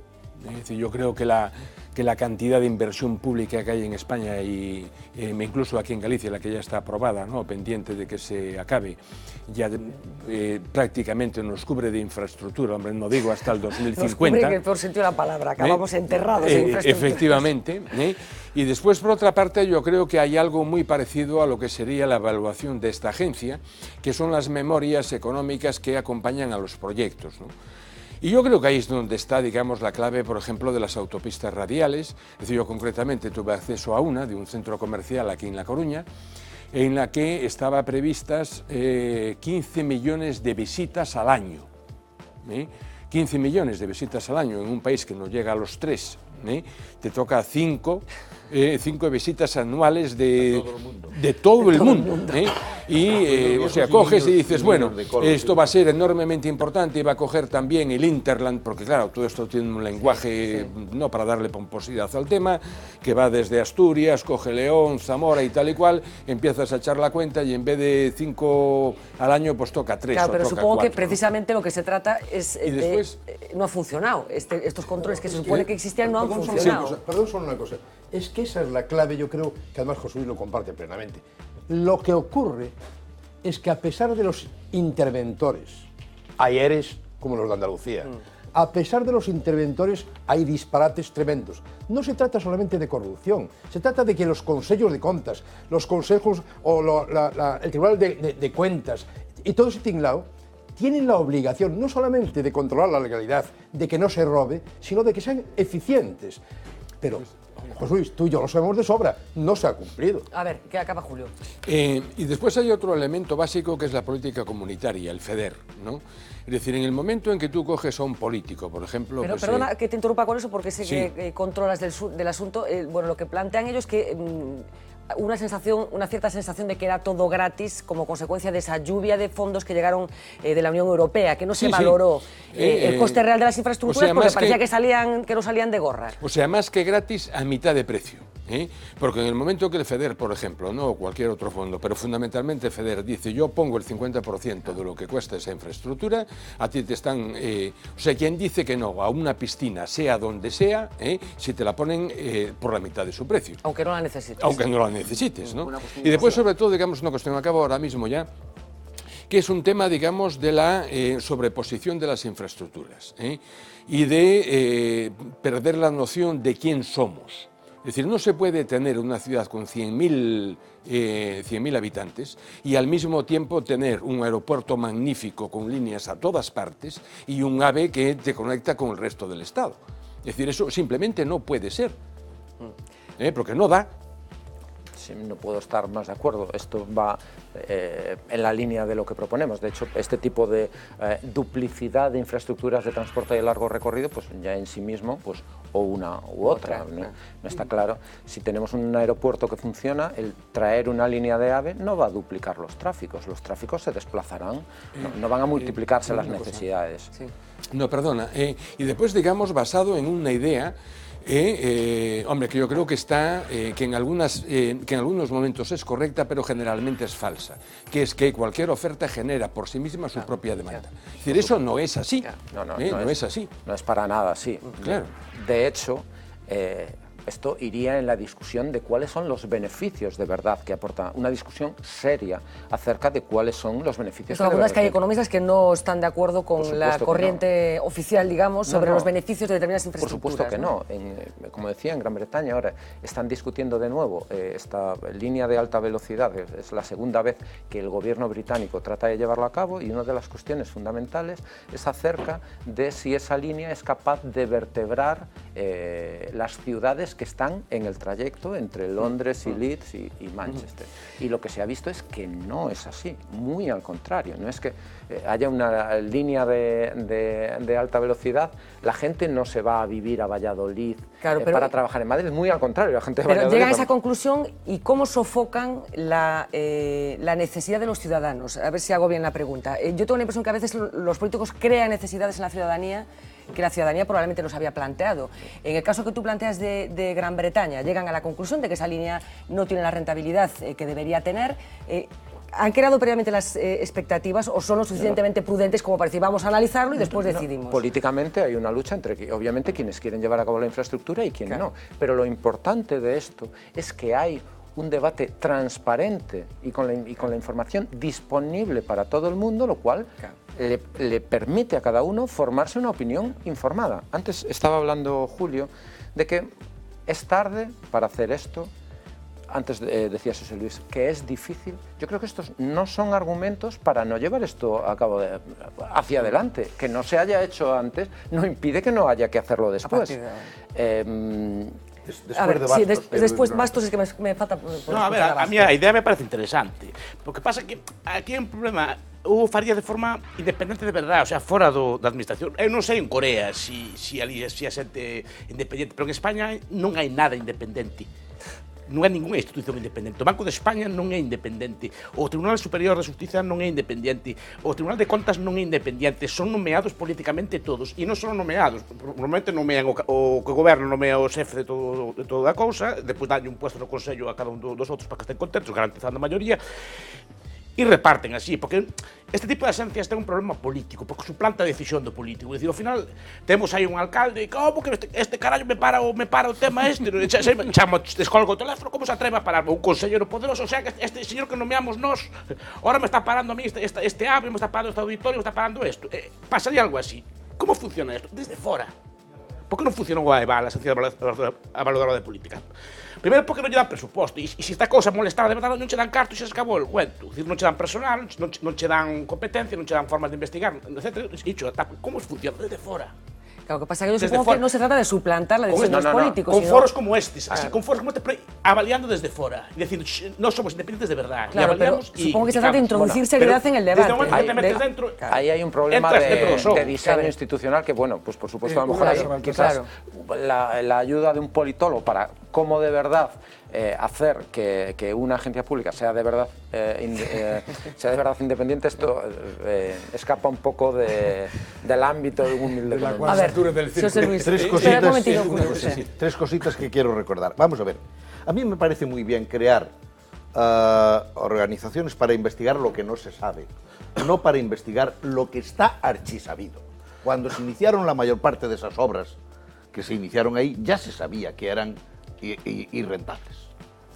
I: Es decir, yo creo que la, que la cantidad de inversión pública que hay en España y eh, incluso aquí en Galicia, la que ya está aprobada, ¿no?, pendiente de que se acabe, ya eh, prácticamente nos cubre de infraestructura, hombre, no digo hasta el dos mil cincuenta.
B: Nos cubre en el peor sentido de la palabra, acabamos ¿Eh? enterrados
I: eh,
B: en infraestructura.
I: Efectivamente. ¿eh? Y después, por otra parte, yo creo que hay algo muy parecido a lo que sería la evaluación de esta agencia, que son las memorias económicas que acompañan a los proyectos, ¿no? Y yo creo que ahí es donde está, digamos, la clave, por ejemplo, de las autopistas radiales. Es decir, yo concretamente tuve acceso a una, de un centro comercial aquí en La Coruña, en la que estaba previstas eh, quince millones de visitas al año. ¿eh? quince millones de visitas al año en un país que no llega a los tres, ¿eh? te toca cinco, eh, cinco visitas anuales de todo el mundo, de todo el mundo ¿eh? y eh, o sea, coges y dices, bueno, esto va a ser enormemente importante y va a coger también el Interland, porque claro, todo esto tiene un lenguaje, no para darle pomposidad al tema, que va desde Asturias, coge León, Zamora y tal y cual, empiezas a echar la cuenta y en vez de cinco al año, pues toca tres.
B: Claro,
I: o
B: pero
I: toca
B: supongo
I: cuatro,
B: que precisamente
I: ¿no?
B: lo que se trata es
I: Y
B: de,
I: después,
B: eh, no ha funcionado, este, estos controles que se
F: Es
B: supone que existían no han
F: perdón, solo
B: funcionado.
F: una cosa, perdón, solo una cosa. Es que esa es la clave, yo creo que además José Luis lo comparte plenamente. Lo que ocurre es que a pesar de los interventores, hay eres como los de Andalucía, mm. a pesar de los interventores hay disparates tremendos. No se trata solamente de corrupción, se trata de que los consejos de contas, los consejos o lo, la, la, el Tribunal de, de, de Cuentas y todo ese tinglao tienen la obligación no solamente de controlar la legalidad, de que no se robe, sino de que sean eficientes. Pero, José Luis, tú y yo lo sabemos de sobra, no se ha cumplido.
B: A ver, ¿qué acaba Julio?
I: Eh, y después hay otro elemento básico que es la política comunitaria, el FEDER, ¿no? Es decir, en el momento en que tú coges a un político, por ejemplo...
B: Pero,
I: pues,
B: perdona
I: eh,
B: que te interrumpa con eso, porque sé
I: sí.
B: que eh, controlas del, del asunto. Eh, bueno, lo que plantean ellos es que... Mmm, una sensación, una cierta sensación de que era todo gratis como consecuencia de esa lluvia de fondos que llegaron eh, de la Unión Europea, que no se
I: sí,
B: valoró
I: sí.
B: eh,
I: Eh,
B: el coste real de las infraestructuras,
I: o sea,
B: porque
I: más
B: parecía
I: que,
B: que, salían, que no salían de gorras.
I: O sea, más que gratis, a mitad de precio. ¿eh? Porque en el momento que el FEDER, por ejemplo, no o cualquier otro fondo, pero fundamentalmente el FEDER dice, yo pongo el cincuenta por ciento de lo que cuesta esa infraestructura, a ti te están... Eh, o sea, quien dice que no a una piscina, sea donde sea, ¿eh? si te la ponen eh, por la mitad de su precio.
B: Aunque no la necesites.
I: Aunque no la necesites, ¿no? Y después, sobre todo, digamos, una cuestión, acabo ahora mismo ya, que es un tema, digamos, de la eh, sobreposición de las infraestructuras ¿eh? y de eh, perder la noción de quién somos. Es decir, no se puede tener una ciudad con cien mil eh, habitantes y al mismo tiempo tener un aeropuerto magnífico con líneas a todas partes y un AVE que te conecta con el resto del Estado. Es decir, eso simplemente no puede ser, ¿eh? porque no da.
C: sí, no puedo estar más de acuerdo. Esto va eh, en la línea de lo que proponemos. De hecho, este tipo de eh, duplicidad de infraestructuras de transporte de largo recorrido, pues ya en sí mismo, pues o una u otra, otra ¿no? no está claro. Si tenemos un aeropuerto que funciona, el traer una línea de AVE no va a duplicar los tráficos. Los tráficos se desplazarán, no, no van a multiplicarse eh, las necesidades.
I: Sí. No, perdona. Eh, y después, digamos, basado en una idea Eh, eh, hombre, que yo creo que está, eh, que, en algunas, eh, que en algunos momentos es correcta, pero generalmente es falsa, que es que cualquier oferta genera por sí misma su claro, propia demanda. Claro. Es decir, eso no es así, claro.
C: no, no,
I: eh,
C: no,
I: no
C: es,
I: es así.
C: No es para nada así.
I: Claro.
C: De hecho, eh, esto iría en la discusión de cuáles son los beneficios de verdad que aporta, una discusión seria acerca de cuáles son los beneficios.
B: Son algunas que hay economistas que no están de acuerdo con la corriente no. oficial, digamos, sobre no, no. los beneficios de determinadas infraestructuras.
C: Por supuesto que no. no. En, como decía, en Gran Bretaña ahora están discutiendo de nuevo eh, esta línea de alta velocidad. Es la segunda vez que el gobierno británico trata de llevarlo a cabo y una de las cuestiones fundamentales es acerca de si esa línea es capaz de vertebrar eh, las ciudades que están en el trayecto entre Londres y Leeds y, y Manchester. Y lo que se ha visto es que no es así, muy al contrario. No es que eh, haya una línea de, de, de alta velocidad, la gente no se va a vivir a Valladolid claro, eh, pero, para trabajar en Madrid, muy al contrario. La gente de
B: pero
C: Valladolid
B: llegan a esa conclusión y cómo sofocan la, eh, la necesidad de los ciudadanos. A ver si hago bien la pregunta. Eh, yo tengo la impresión que a veces los políticos crean necesidades en la ciudadanía que la ciudadanía probablemente nos había planteado. En el caso que tú planteas de, de Gran Bretaña, llegan a la conclusión de que esa línea no tiene la rentabilidad eh, que debería tener. Eh, ¿Han creado previamente las eh, expectativas o son lo suficientemente prudentes como para decir vamos a analizarlo y después no, decidimos?
C: Políticamente hay una lucha entre, obviamente, quienes quieren llevar a cabo la infraestructura y quienes claro. no. Pero lo importante de esto es que hay un debate transparente y con la, y con la información disponible para todo el mundo, lo cual claro. le, le permite a cada uno formarse una opinión informada. Antes estaba hablando Julio de que es tarde para hacer esto. Antes eh, decía José Luis que es difícil. Yo creo que estos no son argumentos para no llevar esto a cabo de, hacia adelante. Que no se haya hecho antes no impide que no haya que hacerlo después. De... Eh,
B: Después a ver, de Bastos, sí, des, después no. Bastos es que me, me falta...
J: No, a ver, a, a mí a idea me parece interesante. Porque pasa que aquí hai un problema, o faría de forma independente de verdade, o sea, fora do, da administración. Eu non sei en Corea si, si ali si a xente independente, pero en España non hai nada independente. Non hai ninguna institución independente. O Banco de España non é independente. O Tribunal Superior de Justicia non é independente. O Tribunal de Contas non é independente. Son nomeados políticamente todos. E non son nomeados. Normalmente nomean o, o que o goberno nomea o xefe de, todo, de toda a cousa, depois dan un puesto no Consello a cada un dos outros para que estén contentos, garantizando a maioría. E reparten así, porque este tipo de agencias ten un problema político, porque suplanta a decisión do político. É dicir, ao final, temos aí un alcalde, como que este, este carallo me para, o, me para o tema este, chamo, descolgo o teléfono, como se atreve a parar un consellero poderoso, o sea, que este señor que nomeamos nós, ahora me está parando a mí este, este, este ave, me está parando este auditorio, me está parando isto. Eh, pasaría algo así. Como funciona isto? Desde fora. Por que non funciona o A E B A, a Agencia Evaluadora de Política? Primeiro, porque non lle dan presuposto, e, e se esta cousa molestaba de verdade non che dan carto e se acabou o cuento. Dicir, non che dan personal, non che, non che dan competencia, non che dan formas de investigar, etcétera. E dicho, como funciona desde fora?
B: Claro, que pasa que yo supongo que no se trata de suplantar la decisión de los políticos.
J: Con foros como estes, así, con foros como este, avaliando desde fora. Y decir, no somos independientes de verdad.
B: Claro, pero supongo que se trata de introducir seriedad en el debate.
J: Desde el momento que te metes dentro,
C: ahí hay un problema de diseño institucional que, bueno, pues por supuesto, a lo mejor hay quizás la ayuda de un politólogo para cómo de verdad eh, hacer que, que una agencia pública sea de verdad eh, in, eh, sea de verdad independiente, esto eh, escapa un poco de, del ámbito de un humilde de
F: a ver, del José Luis, tres cositas, momentito, sí, sí, tres cositas que quiero recordar. Vamos a ver, a mí me parece muy bien crear uh, organizaciones para investigar lo que no se sabe, no para investigar lo que está archisabido. Cuando se iniciaron la mayor parte de esas obras que se iniciaron ahí, ya se sabía que eran irrentables.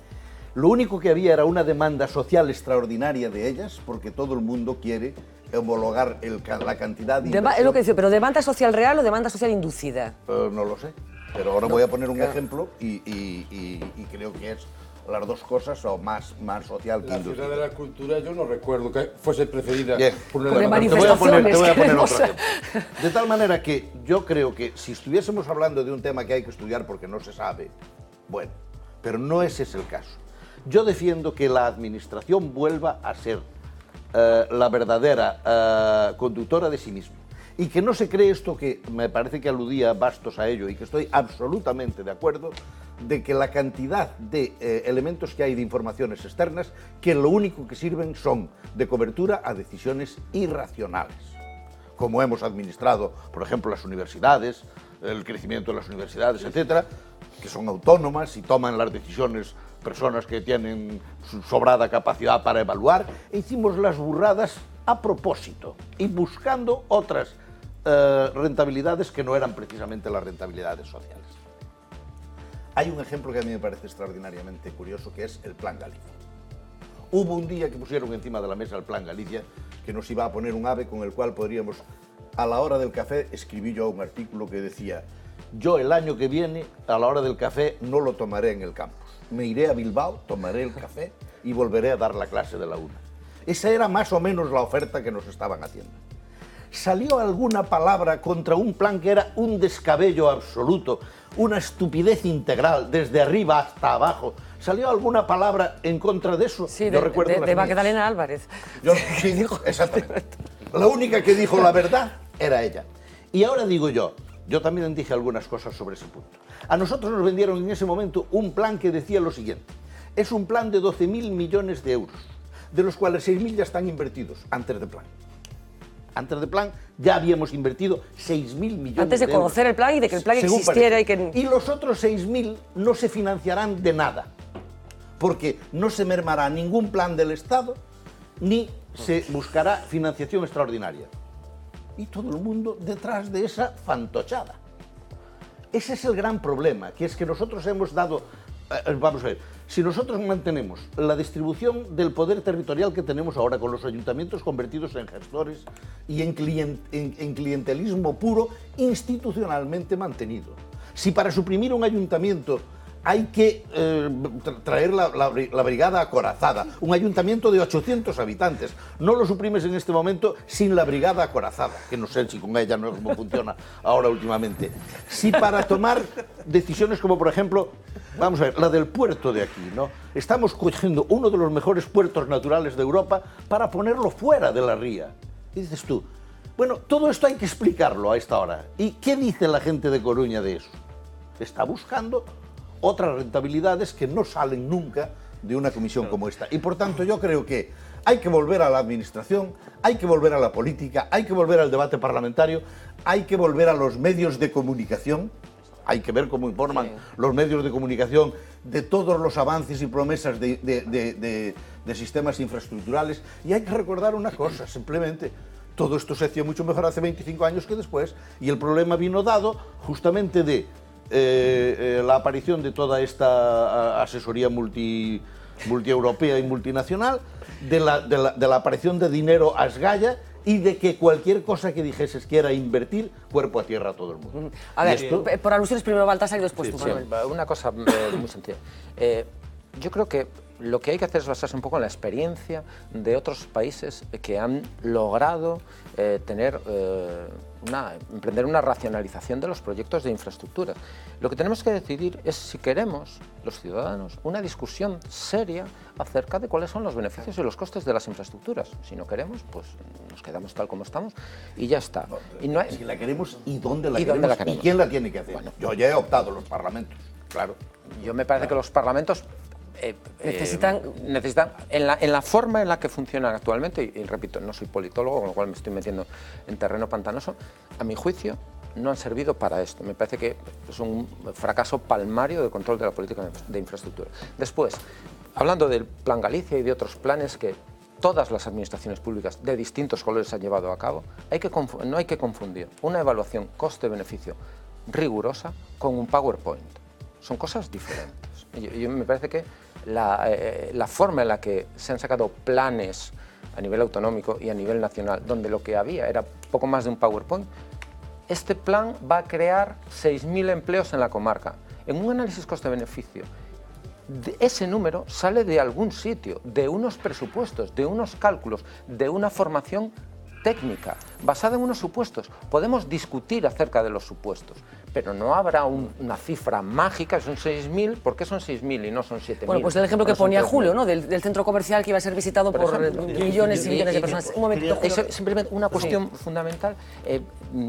F: Lo único que había era una demanda social extraordinaria de ellas, porque todo el mundo quiere homologar el, la cantidad de
B: Dema, es lo que dice, pero ¿demanda social real o demanda social inducida?
F: Uh, no lo sé, pero ahora no, voy a poner un claro. ejemplo y, y, y, y creo que es las dos cosas o más, más social que inducida.
K: La Ciudad de la Cultura yo no recuerdo que fuese precedida
F: Bien.
K: por
B: una de manifestaciones.
F: Te voy a poner, te voy a poner otro ejemplo. De tal manera que yo creo que si estuviésemos hablando de un tema que hay que estudiar porque no se sabe, bueno, pero no ese es el caso.
G: Yo defiendo que la administración vuelva a ser eh, la verdadera eh, conductora de sí misma. Y que no se cree esto que me parece que aludía Bastos a ello y que estoy absolutamente de acuerdo, de que la cantidad de eh, elementos que hay de informaciones externas que lo único que sirven son de cobertura a decisiones irracionales. Como hemos administrado, por ejemplo, las universidades, el crecimiento de las universidades, etcétera, que son autónomas y toman las decisiones personas que tienen su sobrada capacidad para evaluar, e hicimos las burradas a propósito y buscando otras eh, rentabilidades que no eran precisamente las rentabilidades sociales. Hay un ejemplo que a mí me parece extraordinariamente curioso, que es el Plan Galicia. Hubo un día que pusieron encima de la mesa el Plan Galicia, que nos iba a poner un ave con el cual podríamos, a la hora del café, escribí yo un artículo que decía: yo el año que viene, a la hora del café, no lo tomaré en el campus. Me iré a Bilbao, tomaré el café y volveré a dar la clase de la una. Esa era más o menos la oferta que nos estaban haciendo. ¿Salió alguna palabra contra un plan que era un descabello absoluto, una estupidez integral, desde arriba hasta abajo? ¿Salió alguna palabra en contra de eso?
B: Sí,
G: yo
B: de,
G: recuerdo
B: de,
G: las
B: de
G: mías.
B: Magdalena Álvarez.
G: Yo, sí, dijo, exactamente. La única que dijo la verdad era ella. Y ahora digo yo, yo también dije algunas cosas sobre ese punto. A nosotros nos vendieron en ese momento un plan que decía lo siguiente: es un plan de doce mil millones de euros, de los cuales seis mil ya están invertidos antes del plan. Antes del plan ya habíamos invertido seis mil millones
B: Antes de,
G: de
B: conocer
G: euros,
B: el plan y de que el plan
G: según
B: existiera
G: parece.
B: y que...
G: Y los otros seis mil no se financiarán de nada, porque no se mermará ningún plan del Estado ni se buscará financiación extraordinaria. Y todo el mundo detrás de esa fantochada. Ese es el gran problema, que es que nosotros hemos dado... Eh, vamos a ver, si nosotros mantenemos la distribución del poder territorial que tenemos ahora, con los ayuntamientos convertidos en gestores y en, client, en, en clientelismo puro, institucionalmente mantenido, si para suprimir un ayuntamiento hay que eh, traer la, la, la brigada acorazada, un ayuntamiento de ochocientos habitantes, no lo suprimes en este momento sin la brigada acorazada, que no sé si con ella no es como funciona ahora últimamente. Si para tomar decisiones como, por ejemplo, vamos a ver, la del puerto de aquí, ¿no? Estamos cogiendo uno de los mejores puertos naturales de Europa para ponerlo fuera de la ría. Y dices tú, bueno, todo esto hay que explicarlo a esta hora. ¿Y qué dice la gente de Coruña de eso? Está buscando otras rentabilidades que no salen nunca de una comisión como esta. Y por tanto yo creo que hay que volver a la administración, hay que volver a la política, hay que volver al debate parlamentario, hay que volver a los medios de comunicación. Hay que ver cómo informan sí. los medios de comunicación de todos los avances y promesas de, de, de, de, de sistemas infraestructurales. Y hay que recordar una cosa, simplemente, todo esto se hacía mucho mejor hace veinticinco años que después, y el problema vino dado justamente de eh, eh, la aparición de toda esta asesoría multi, multieuropea y multinacional, de la, de, la, de la aparición de dinero a esgalla, y de que cualquier cosa que dijeses que era invertir, cuerpo a tierra a todo el mundo.
B: A ver,
G: esto...
B: por alusiones primero Baltasar y después
C: sí,
B: tú, Manuel.
C: Sí, una cosa eh, muy sencilla. Eh, yo creo que lo que hay que hacer es basarse un poco en la experiencia de otros países que han logrado eh, tener, eh, una, emprender una racionalización de los proyectos de infraestructura. Lo que tenemos que decidir es si queremos, los ciudadanos, una discusión seria acerca de cuáles son los beneficios y los costes de las infraestructuras. Si no queremos, pues nos quedamos tal como estamos y ya está. Y no hay...
G: Si la queremos, ¿y dónde la,
C: ¿Y
G: queremos?
C: dónde la queremos?
G: ¿Y quién la tiene que hacer? Bueno, yo ya he optado los parlamentos, claro.
C: Yo me parece claro. que los parlamentos Eh,
B: necesitan,
C: eh, necesitan en, la, en la forma en la que funcionan actualmente, y, y repito, no soy politólogo, con lo cual me estoy metiendo en terreno pantanoso, a mi juicio no han servido para esto. Me parece que es un fracaso palmario de control de la política de infraestructura. Después, hablando del Plan Galicia y de otros planes que todas las administraciones públicas de distintos colores han llevado a cabo, hay que no hay que confundir una evaluación coste-beneficio rigurosa con un PowerPoint. Son cosas diferentes. Yo, yo me parece que la, eh, la forma en la que se han sacado planes a nivel autonómico y a nivel nacional, donde lo que había era poco más de un PowerPoint, este plan va a crear seis mil empleos en la comarca. En un análisis coste-beneficio, ese número sale de algún sitio, de unos presupuestos, de unos cálculos, de una formación técnica, basada en unos supuestos. Podemos discutir acerca de los supuestos, pero no habrá un, una cifra mágica, son seis mil, ¿por qué son seis mil y no son siete mil?
B: Bueno, pues el ejemplo que ponía Julio, ¿no? Del, del centro comercial que iba a ser visitado por, por ejemplo, millones y millones de personas. Un momentito, Julio.
C: Es simplemente una cuestión sí. fundamental, eh,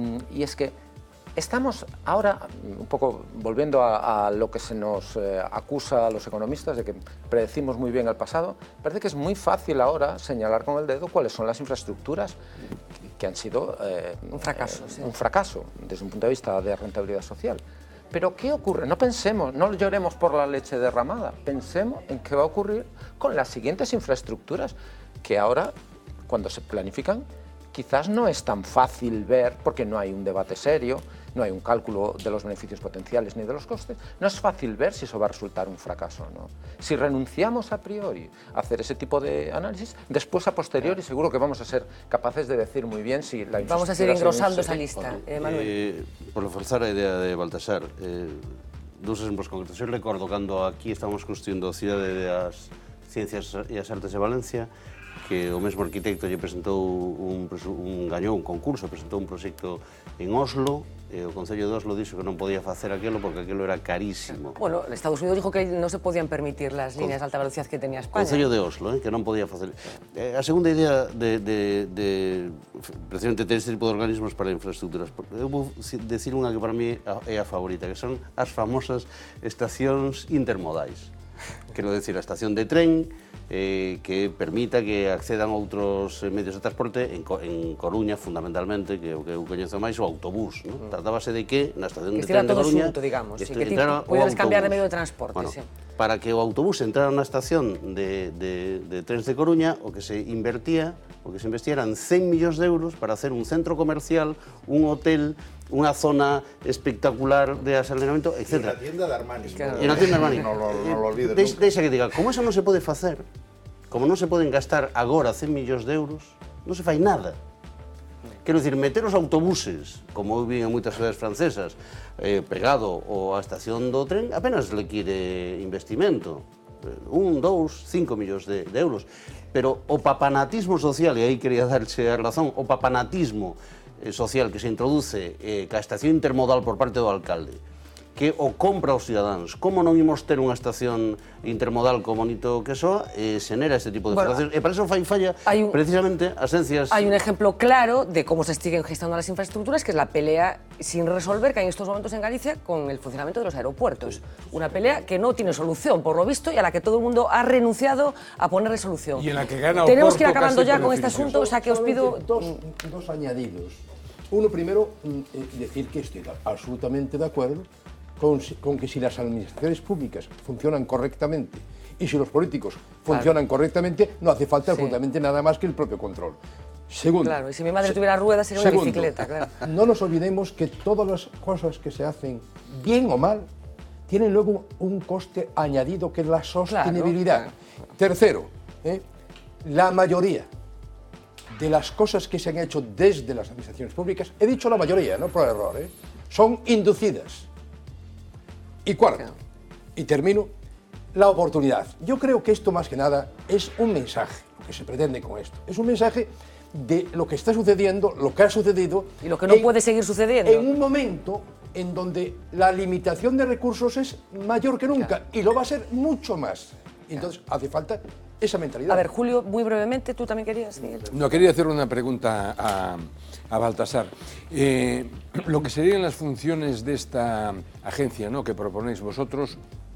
C: y es que estamos ahora, un poco volviendo a, a lo que se nos eh, acusa a los economistas de que predecimos muy bien el pasado, parece que es muy fácil ahora señalar con el dedo cuáles son las infraestructuras que han sido eh,
B: un fracaso,
C: eh,
B: sí.
C: un fracaso desde un punto de vista de rentabilidad social. Pero ¿qué ocurre? No pensemos, no lloremos por la leche derramada, pensemos en qué va a ocurrir con las siguientes infraestructuras que ahora, cuando se planifican, quizás no es tan fácil ver, porque no hay un debate serio, no hay un cálculo de los beneficios potenciales ni de los costes, no es fácil ver si eso va a resultar un fracaso o no. Si renunciamos a priori a hacer ese tipo de análisis, después a posteriori seguro que vamos a ser capaces de decir muy bien si la infraestructura...
B: Vamos a seguir engrosando esa lista, eh, Manuel.
H: Eh, por reforzar a idea de Baltasar, eh, dous exemplos concretos. Eu recordo cando aquí estamos construindo a cidade das Ciencias e as Artes de Valencia, que o mesmo arquitecto lle presentou un, un gañou un concurso, presentou un proxecto en Oslo, e o Concello de Oslo dixo que non podía facer aquilo porque aquilo era carísimo.
B: Bueno, Estados Unidos dijo que non se podían permitir las líneas de alta velocidad que tenía España.
H: Concello de Oslo, eh, que non podía facer. Eh, a segunda idea de, de, de precisamente ter este tipo de organismos para infraestructuras. Eu vou decir unha que para mí é a favorita, que son as famosas estacións intermodais. Quero decir, a estación de tren, Eh, que permita que accedan outros medios de transporte en, Co en Coruña, fundamentalmente, que o que eu coñezo máis, o autobús. ¿no? Mm. Tratábase de que, na estación
B: que
H: de tren de Coruña...
B: Xunto, digamos,
H: que,
B: sí, que ti puedes cambiar de medio de transporte.
H: Bueno,
B: sí.
H: Para que o autobús entrara na estación de, de, de trens de Coruña, o que se invertía, o que se investiera eran cen millóns de euros para hacer un centro comercial, un hotel, unha zona espectacular de aselenamento, etcétera.
G: E na tienda de Armani.
H: Claro. E na tienda de Armani.
G: Non lo, no lo olvides
H: Deix,
G: nunca.
H: Deixa que diga, como eso non se pode facer, como non se poden gastar agora cen millóns de euros, non se fai nada. Quero dicir, meter os autobuses, como eu vi en moitas cidades francesas, eh, pegado ao a estación do tren, apenas le quire investimento. Un, dous, cinco millóns de, de euros. Pero o papanatismo social, e aí quería darse a razón, o papanatismo social que se introduce eh, ca estación intermodal por parte do alcalde, que o compra aos cidadáns. Como non imos ter unha estación intermodal como bonito que soa, eh, xenera este tipo de
B: bueno,
H: situacións. E para eso fai falla un, precisamente as ciencias...
B: Hai un ejemplo claro de cómo se siguen gestando las infraestructuras, que es la pelea sin resolver que hay en estos momentos en Galicia con el funcionamiento de los aeropuertos. Una pelea que no tiene solución, por lo visto, y a la que todo el mundo ha renunciado a ponerle solución.
I: Y en la que gana
B: Tenemos que ir
I: Oporto
B: acabando ya
I: por
B: con este asunto, o sea que os pido...
F: Dos, dos añadidos. Uno, primero, decir que estoy absolutamente de acuerdo con, con que si las administraciones públicas funcionan correctamente y si los políticos funcionan claro. correctamente, no hace falta sí. absolutamente nada más que el propio control. Segundo.
B: Claro, y si mi madre se, tuviera ruedas sería segundo, una bicicleta, claro.
F: No nos olvidemos que todas las cosas que se hacen, bien o mal, tienen luego un coste añadido que es la sostenibilidad. Claro. Tercero, ¿eh? la mayoría de las cosas que se han hecho desde las administraciones públicas, he dicho la mayoría, no por error, ¿eh? son inducidas. Y cuarto, y termino, la oportunidad. Yo creo que esto más que nada es un mensaje, lo que se pretende con esto. Es un mensaje de lo que está sucediendo, lo que ha sucedido...
B: Y lo que no en, puede seguir sucediendo.
F: En un momento en donde la limitación de recursos es mayor que nunca, claro. y lo va a ser mucho más. Entonces hace falta esa mentalidad.
B: A ver, Julio, muy brevemente, ¿tú también querías, Miguel?
I: No, quería hacer una pregunta a, a Baltasar. Eh, lo que serían las funciones de esta agencia, ¿no?, que proponéis vosotros,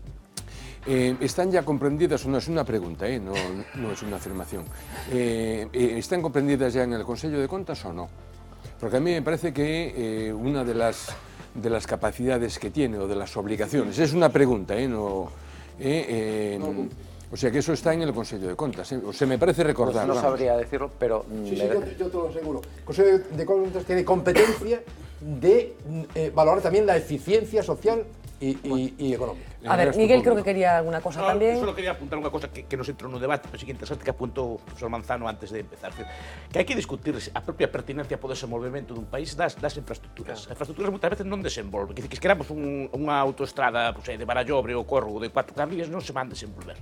I: eh, ¿están ya comprendidas, o no es una pregunta, eh, no, no es una afirmación, eh, eh, ¿están comprendidas ya en el Consejo de Contas o no? Porque a mí me parece que eh, una de las, de las capacidades que tiene, o de las obligaciones, es una pregunta, eh, no... Eh, eh, no. O sea que eso está en el Consejo de Contas, ¿eh? O sea, me parece recordar.
C: Pues no sabría decirlo, pero...
F: Sí, sí, yo, yo te lo aseguro. El Consejo de Contas tiene competencia de eh, valorar también la eficiencia social y, y, y económica.
B: A ver, Miguel creo que quería alguna cosa
J: no,
B: también.
J: Yo solo quería apuntar unha cosa que, que nos entrou no debate, pero sí que interesante, que apuntou o profesor Manzano antes de empezar. Que hai que discutir a propia pertinencia por desenvolvemento dun país das, das infraestructuras. Claro. As infraestructuras moitas veces non desenvolven. Que, que queramos un, unha autoestrada pues, de Barallobre ou Corgo de cuatro carriles non se van desenvolver.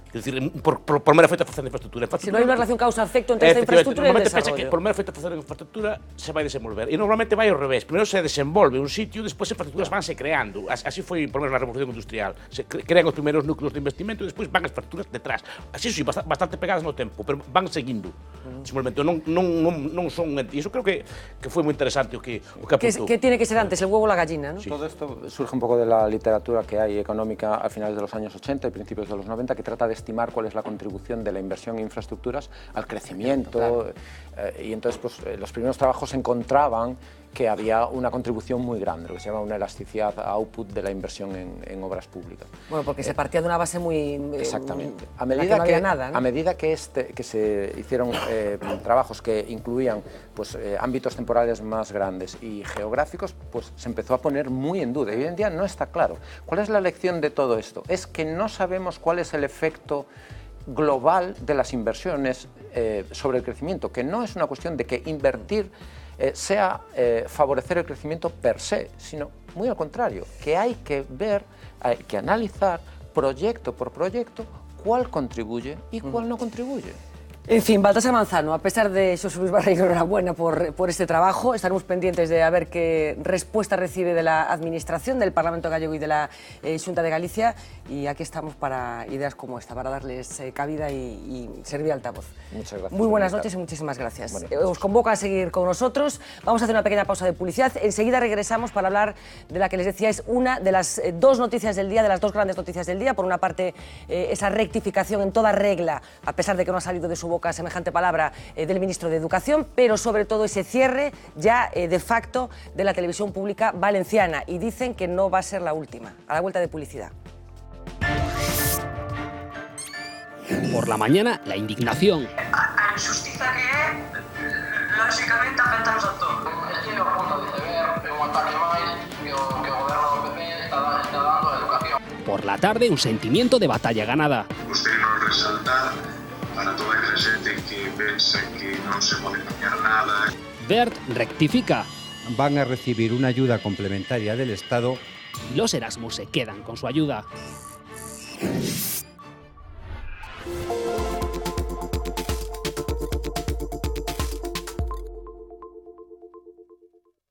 J: Es decir, por, por, por mero feito de facer infraestructura.
B: Si non hai unha relación causa-efecto entre esta infraestructura e o desarrollo.
J: Que por mero feito de facer infraestructura se vai desenvolver. E normalmente vai ao revés. Primeiro se desenvolve un sitio, despois as infraestructuras vanse creando. Así foi, por menos, na Revolución Industrial. Se crean os primeiros núcleos de investimento e despois van as infraestructuras detrás. Así, sí, bastante pegadas no tempo, pero van seguindo. Desenvolvemento. Non, non, non, non son... E iso creo que, que foi moi interesante o que, o que apuntou.
B: Que tiene que ser antes, el huevo o la gallina, ¿no?
C: Sí. Todo esto surge un poco de la literatura que hay económica a finales de los años ochenta y principios de los noventa, que trata de estimar cuál es la contribución de la inversión en infraestructuras al crecimiento. Claro. Eh, y entonces, pues, eh, los primeros trabajos encontraban que había una contribución muy grande, lo que se llama una elasticidad output de la inversión en, en obras públicas.
B: Bueno, porque eh, se partía de una base muy... Eh,
C: exactamente. A medida que, no
B: que, nada, ¿no?
C: a medida que, este, que se hicieron eh, trabajos que incluían pues, eh, ámbitos temporales más grandes y geográficos, pues se empezó a poner muy en duda. Y hoy en día no está claro. ¿Cuál es la lección de todo esto? Es que no sabemos cuál es el efecto global de las inversiones eh, sobre el crecimiento, que no es una cuestión de que invertir eh, sea eh, favorecer el crecimiento per se, sino muy al contrario, que hay que ver, hay que analizar proyecto por proyecto cuál contribuye y cuál uh-huh. no contribuye.
B: En fin, Baltasar Manzano, a pesar de Xosé Luis Barreiro, enhorabuena por, por este trabajo. Estaremos pendientes de a ver qué respuesta recibe de la Administración, del Parlamento Gallego y de la eh, Xunta de Galicia. Y aquí estamos para ideas como esta, para darles eh, cabida y, y servir altavoz.
C: Muchas gracias.
B: Muy buenas noches y muchísimas gracias. Bueno, eh, os convoco a seguir con nosotros. Vamos a hacer una pequeña pausa de publicidad. Enseguida regresamos para hablar de la que les decía es una de las eh, dos noticias del día, de las dos grandes noticias del día. Por una parte, eh, esa rectificación en toda regla, a pesar de que no ha salido de su boca semejante palabra eh, del ministro de Educación, pero sobre todo ese cierre ya eh, de facto de la televisión pública valenciana, y dicen que no va a ser la última. A la vuelta de publicidad.
L: Por la mañana, la indignación.
M: A injustiza que é, lógicamente, afectanos a todos. Este é o punto de ver un ataque máis que o, que o goberno do P P está, está dando a educación.
L: Por la tarde, un sentimiento de batalla ganada.
N: Gostaria de resaltar para toda aquela xente que pensa que non se pode cambiar nada.
L: Wert rectifica.
O: Van a recibir una ayuda complementaria del Estado.
L: Y los Erasmus se quedan con su ayuda.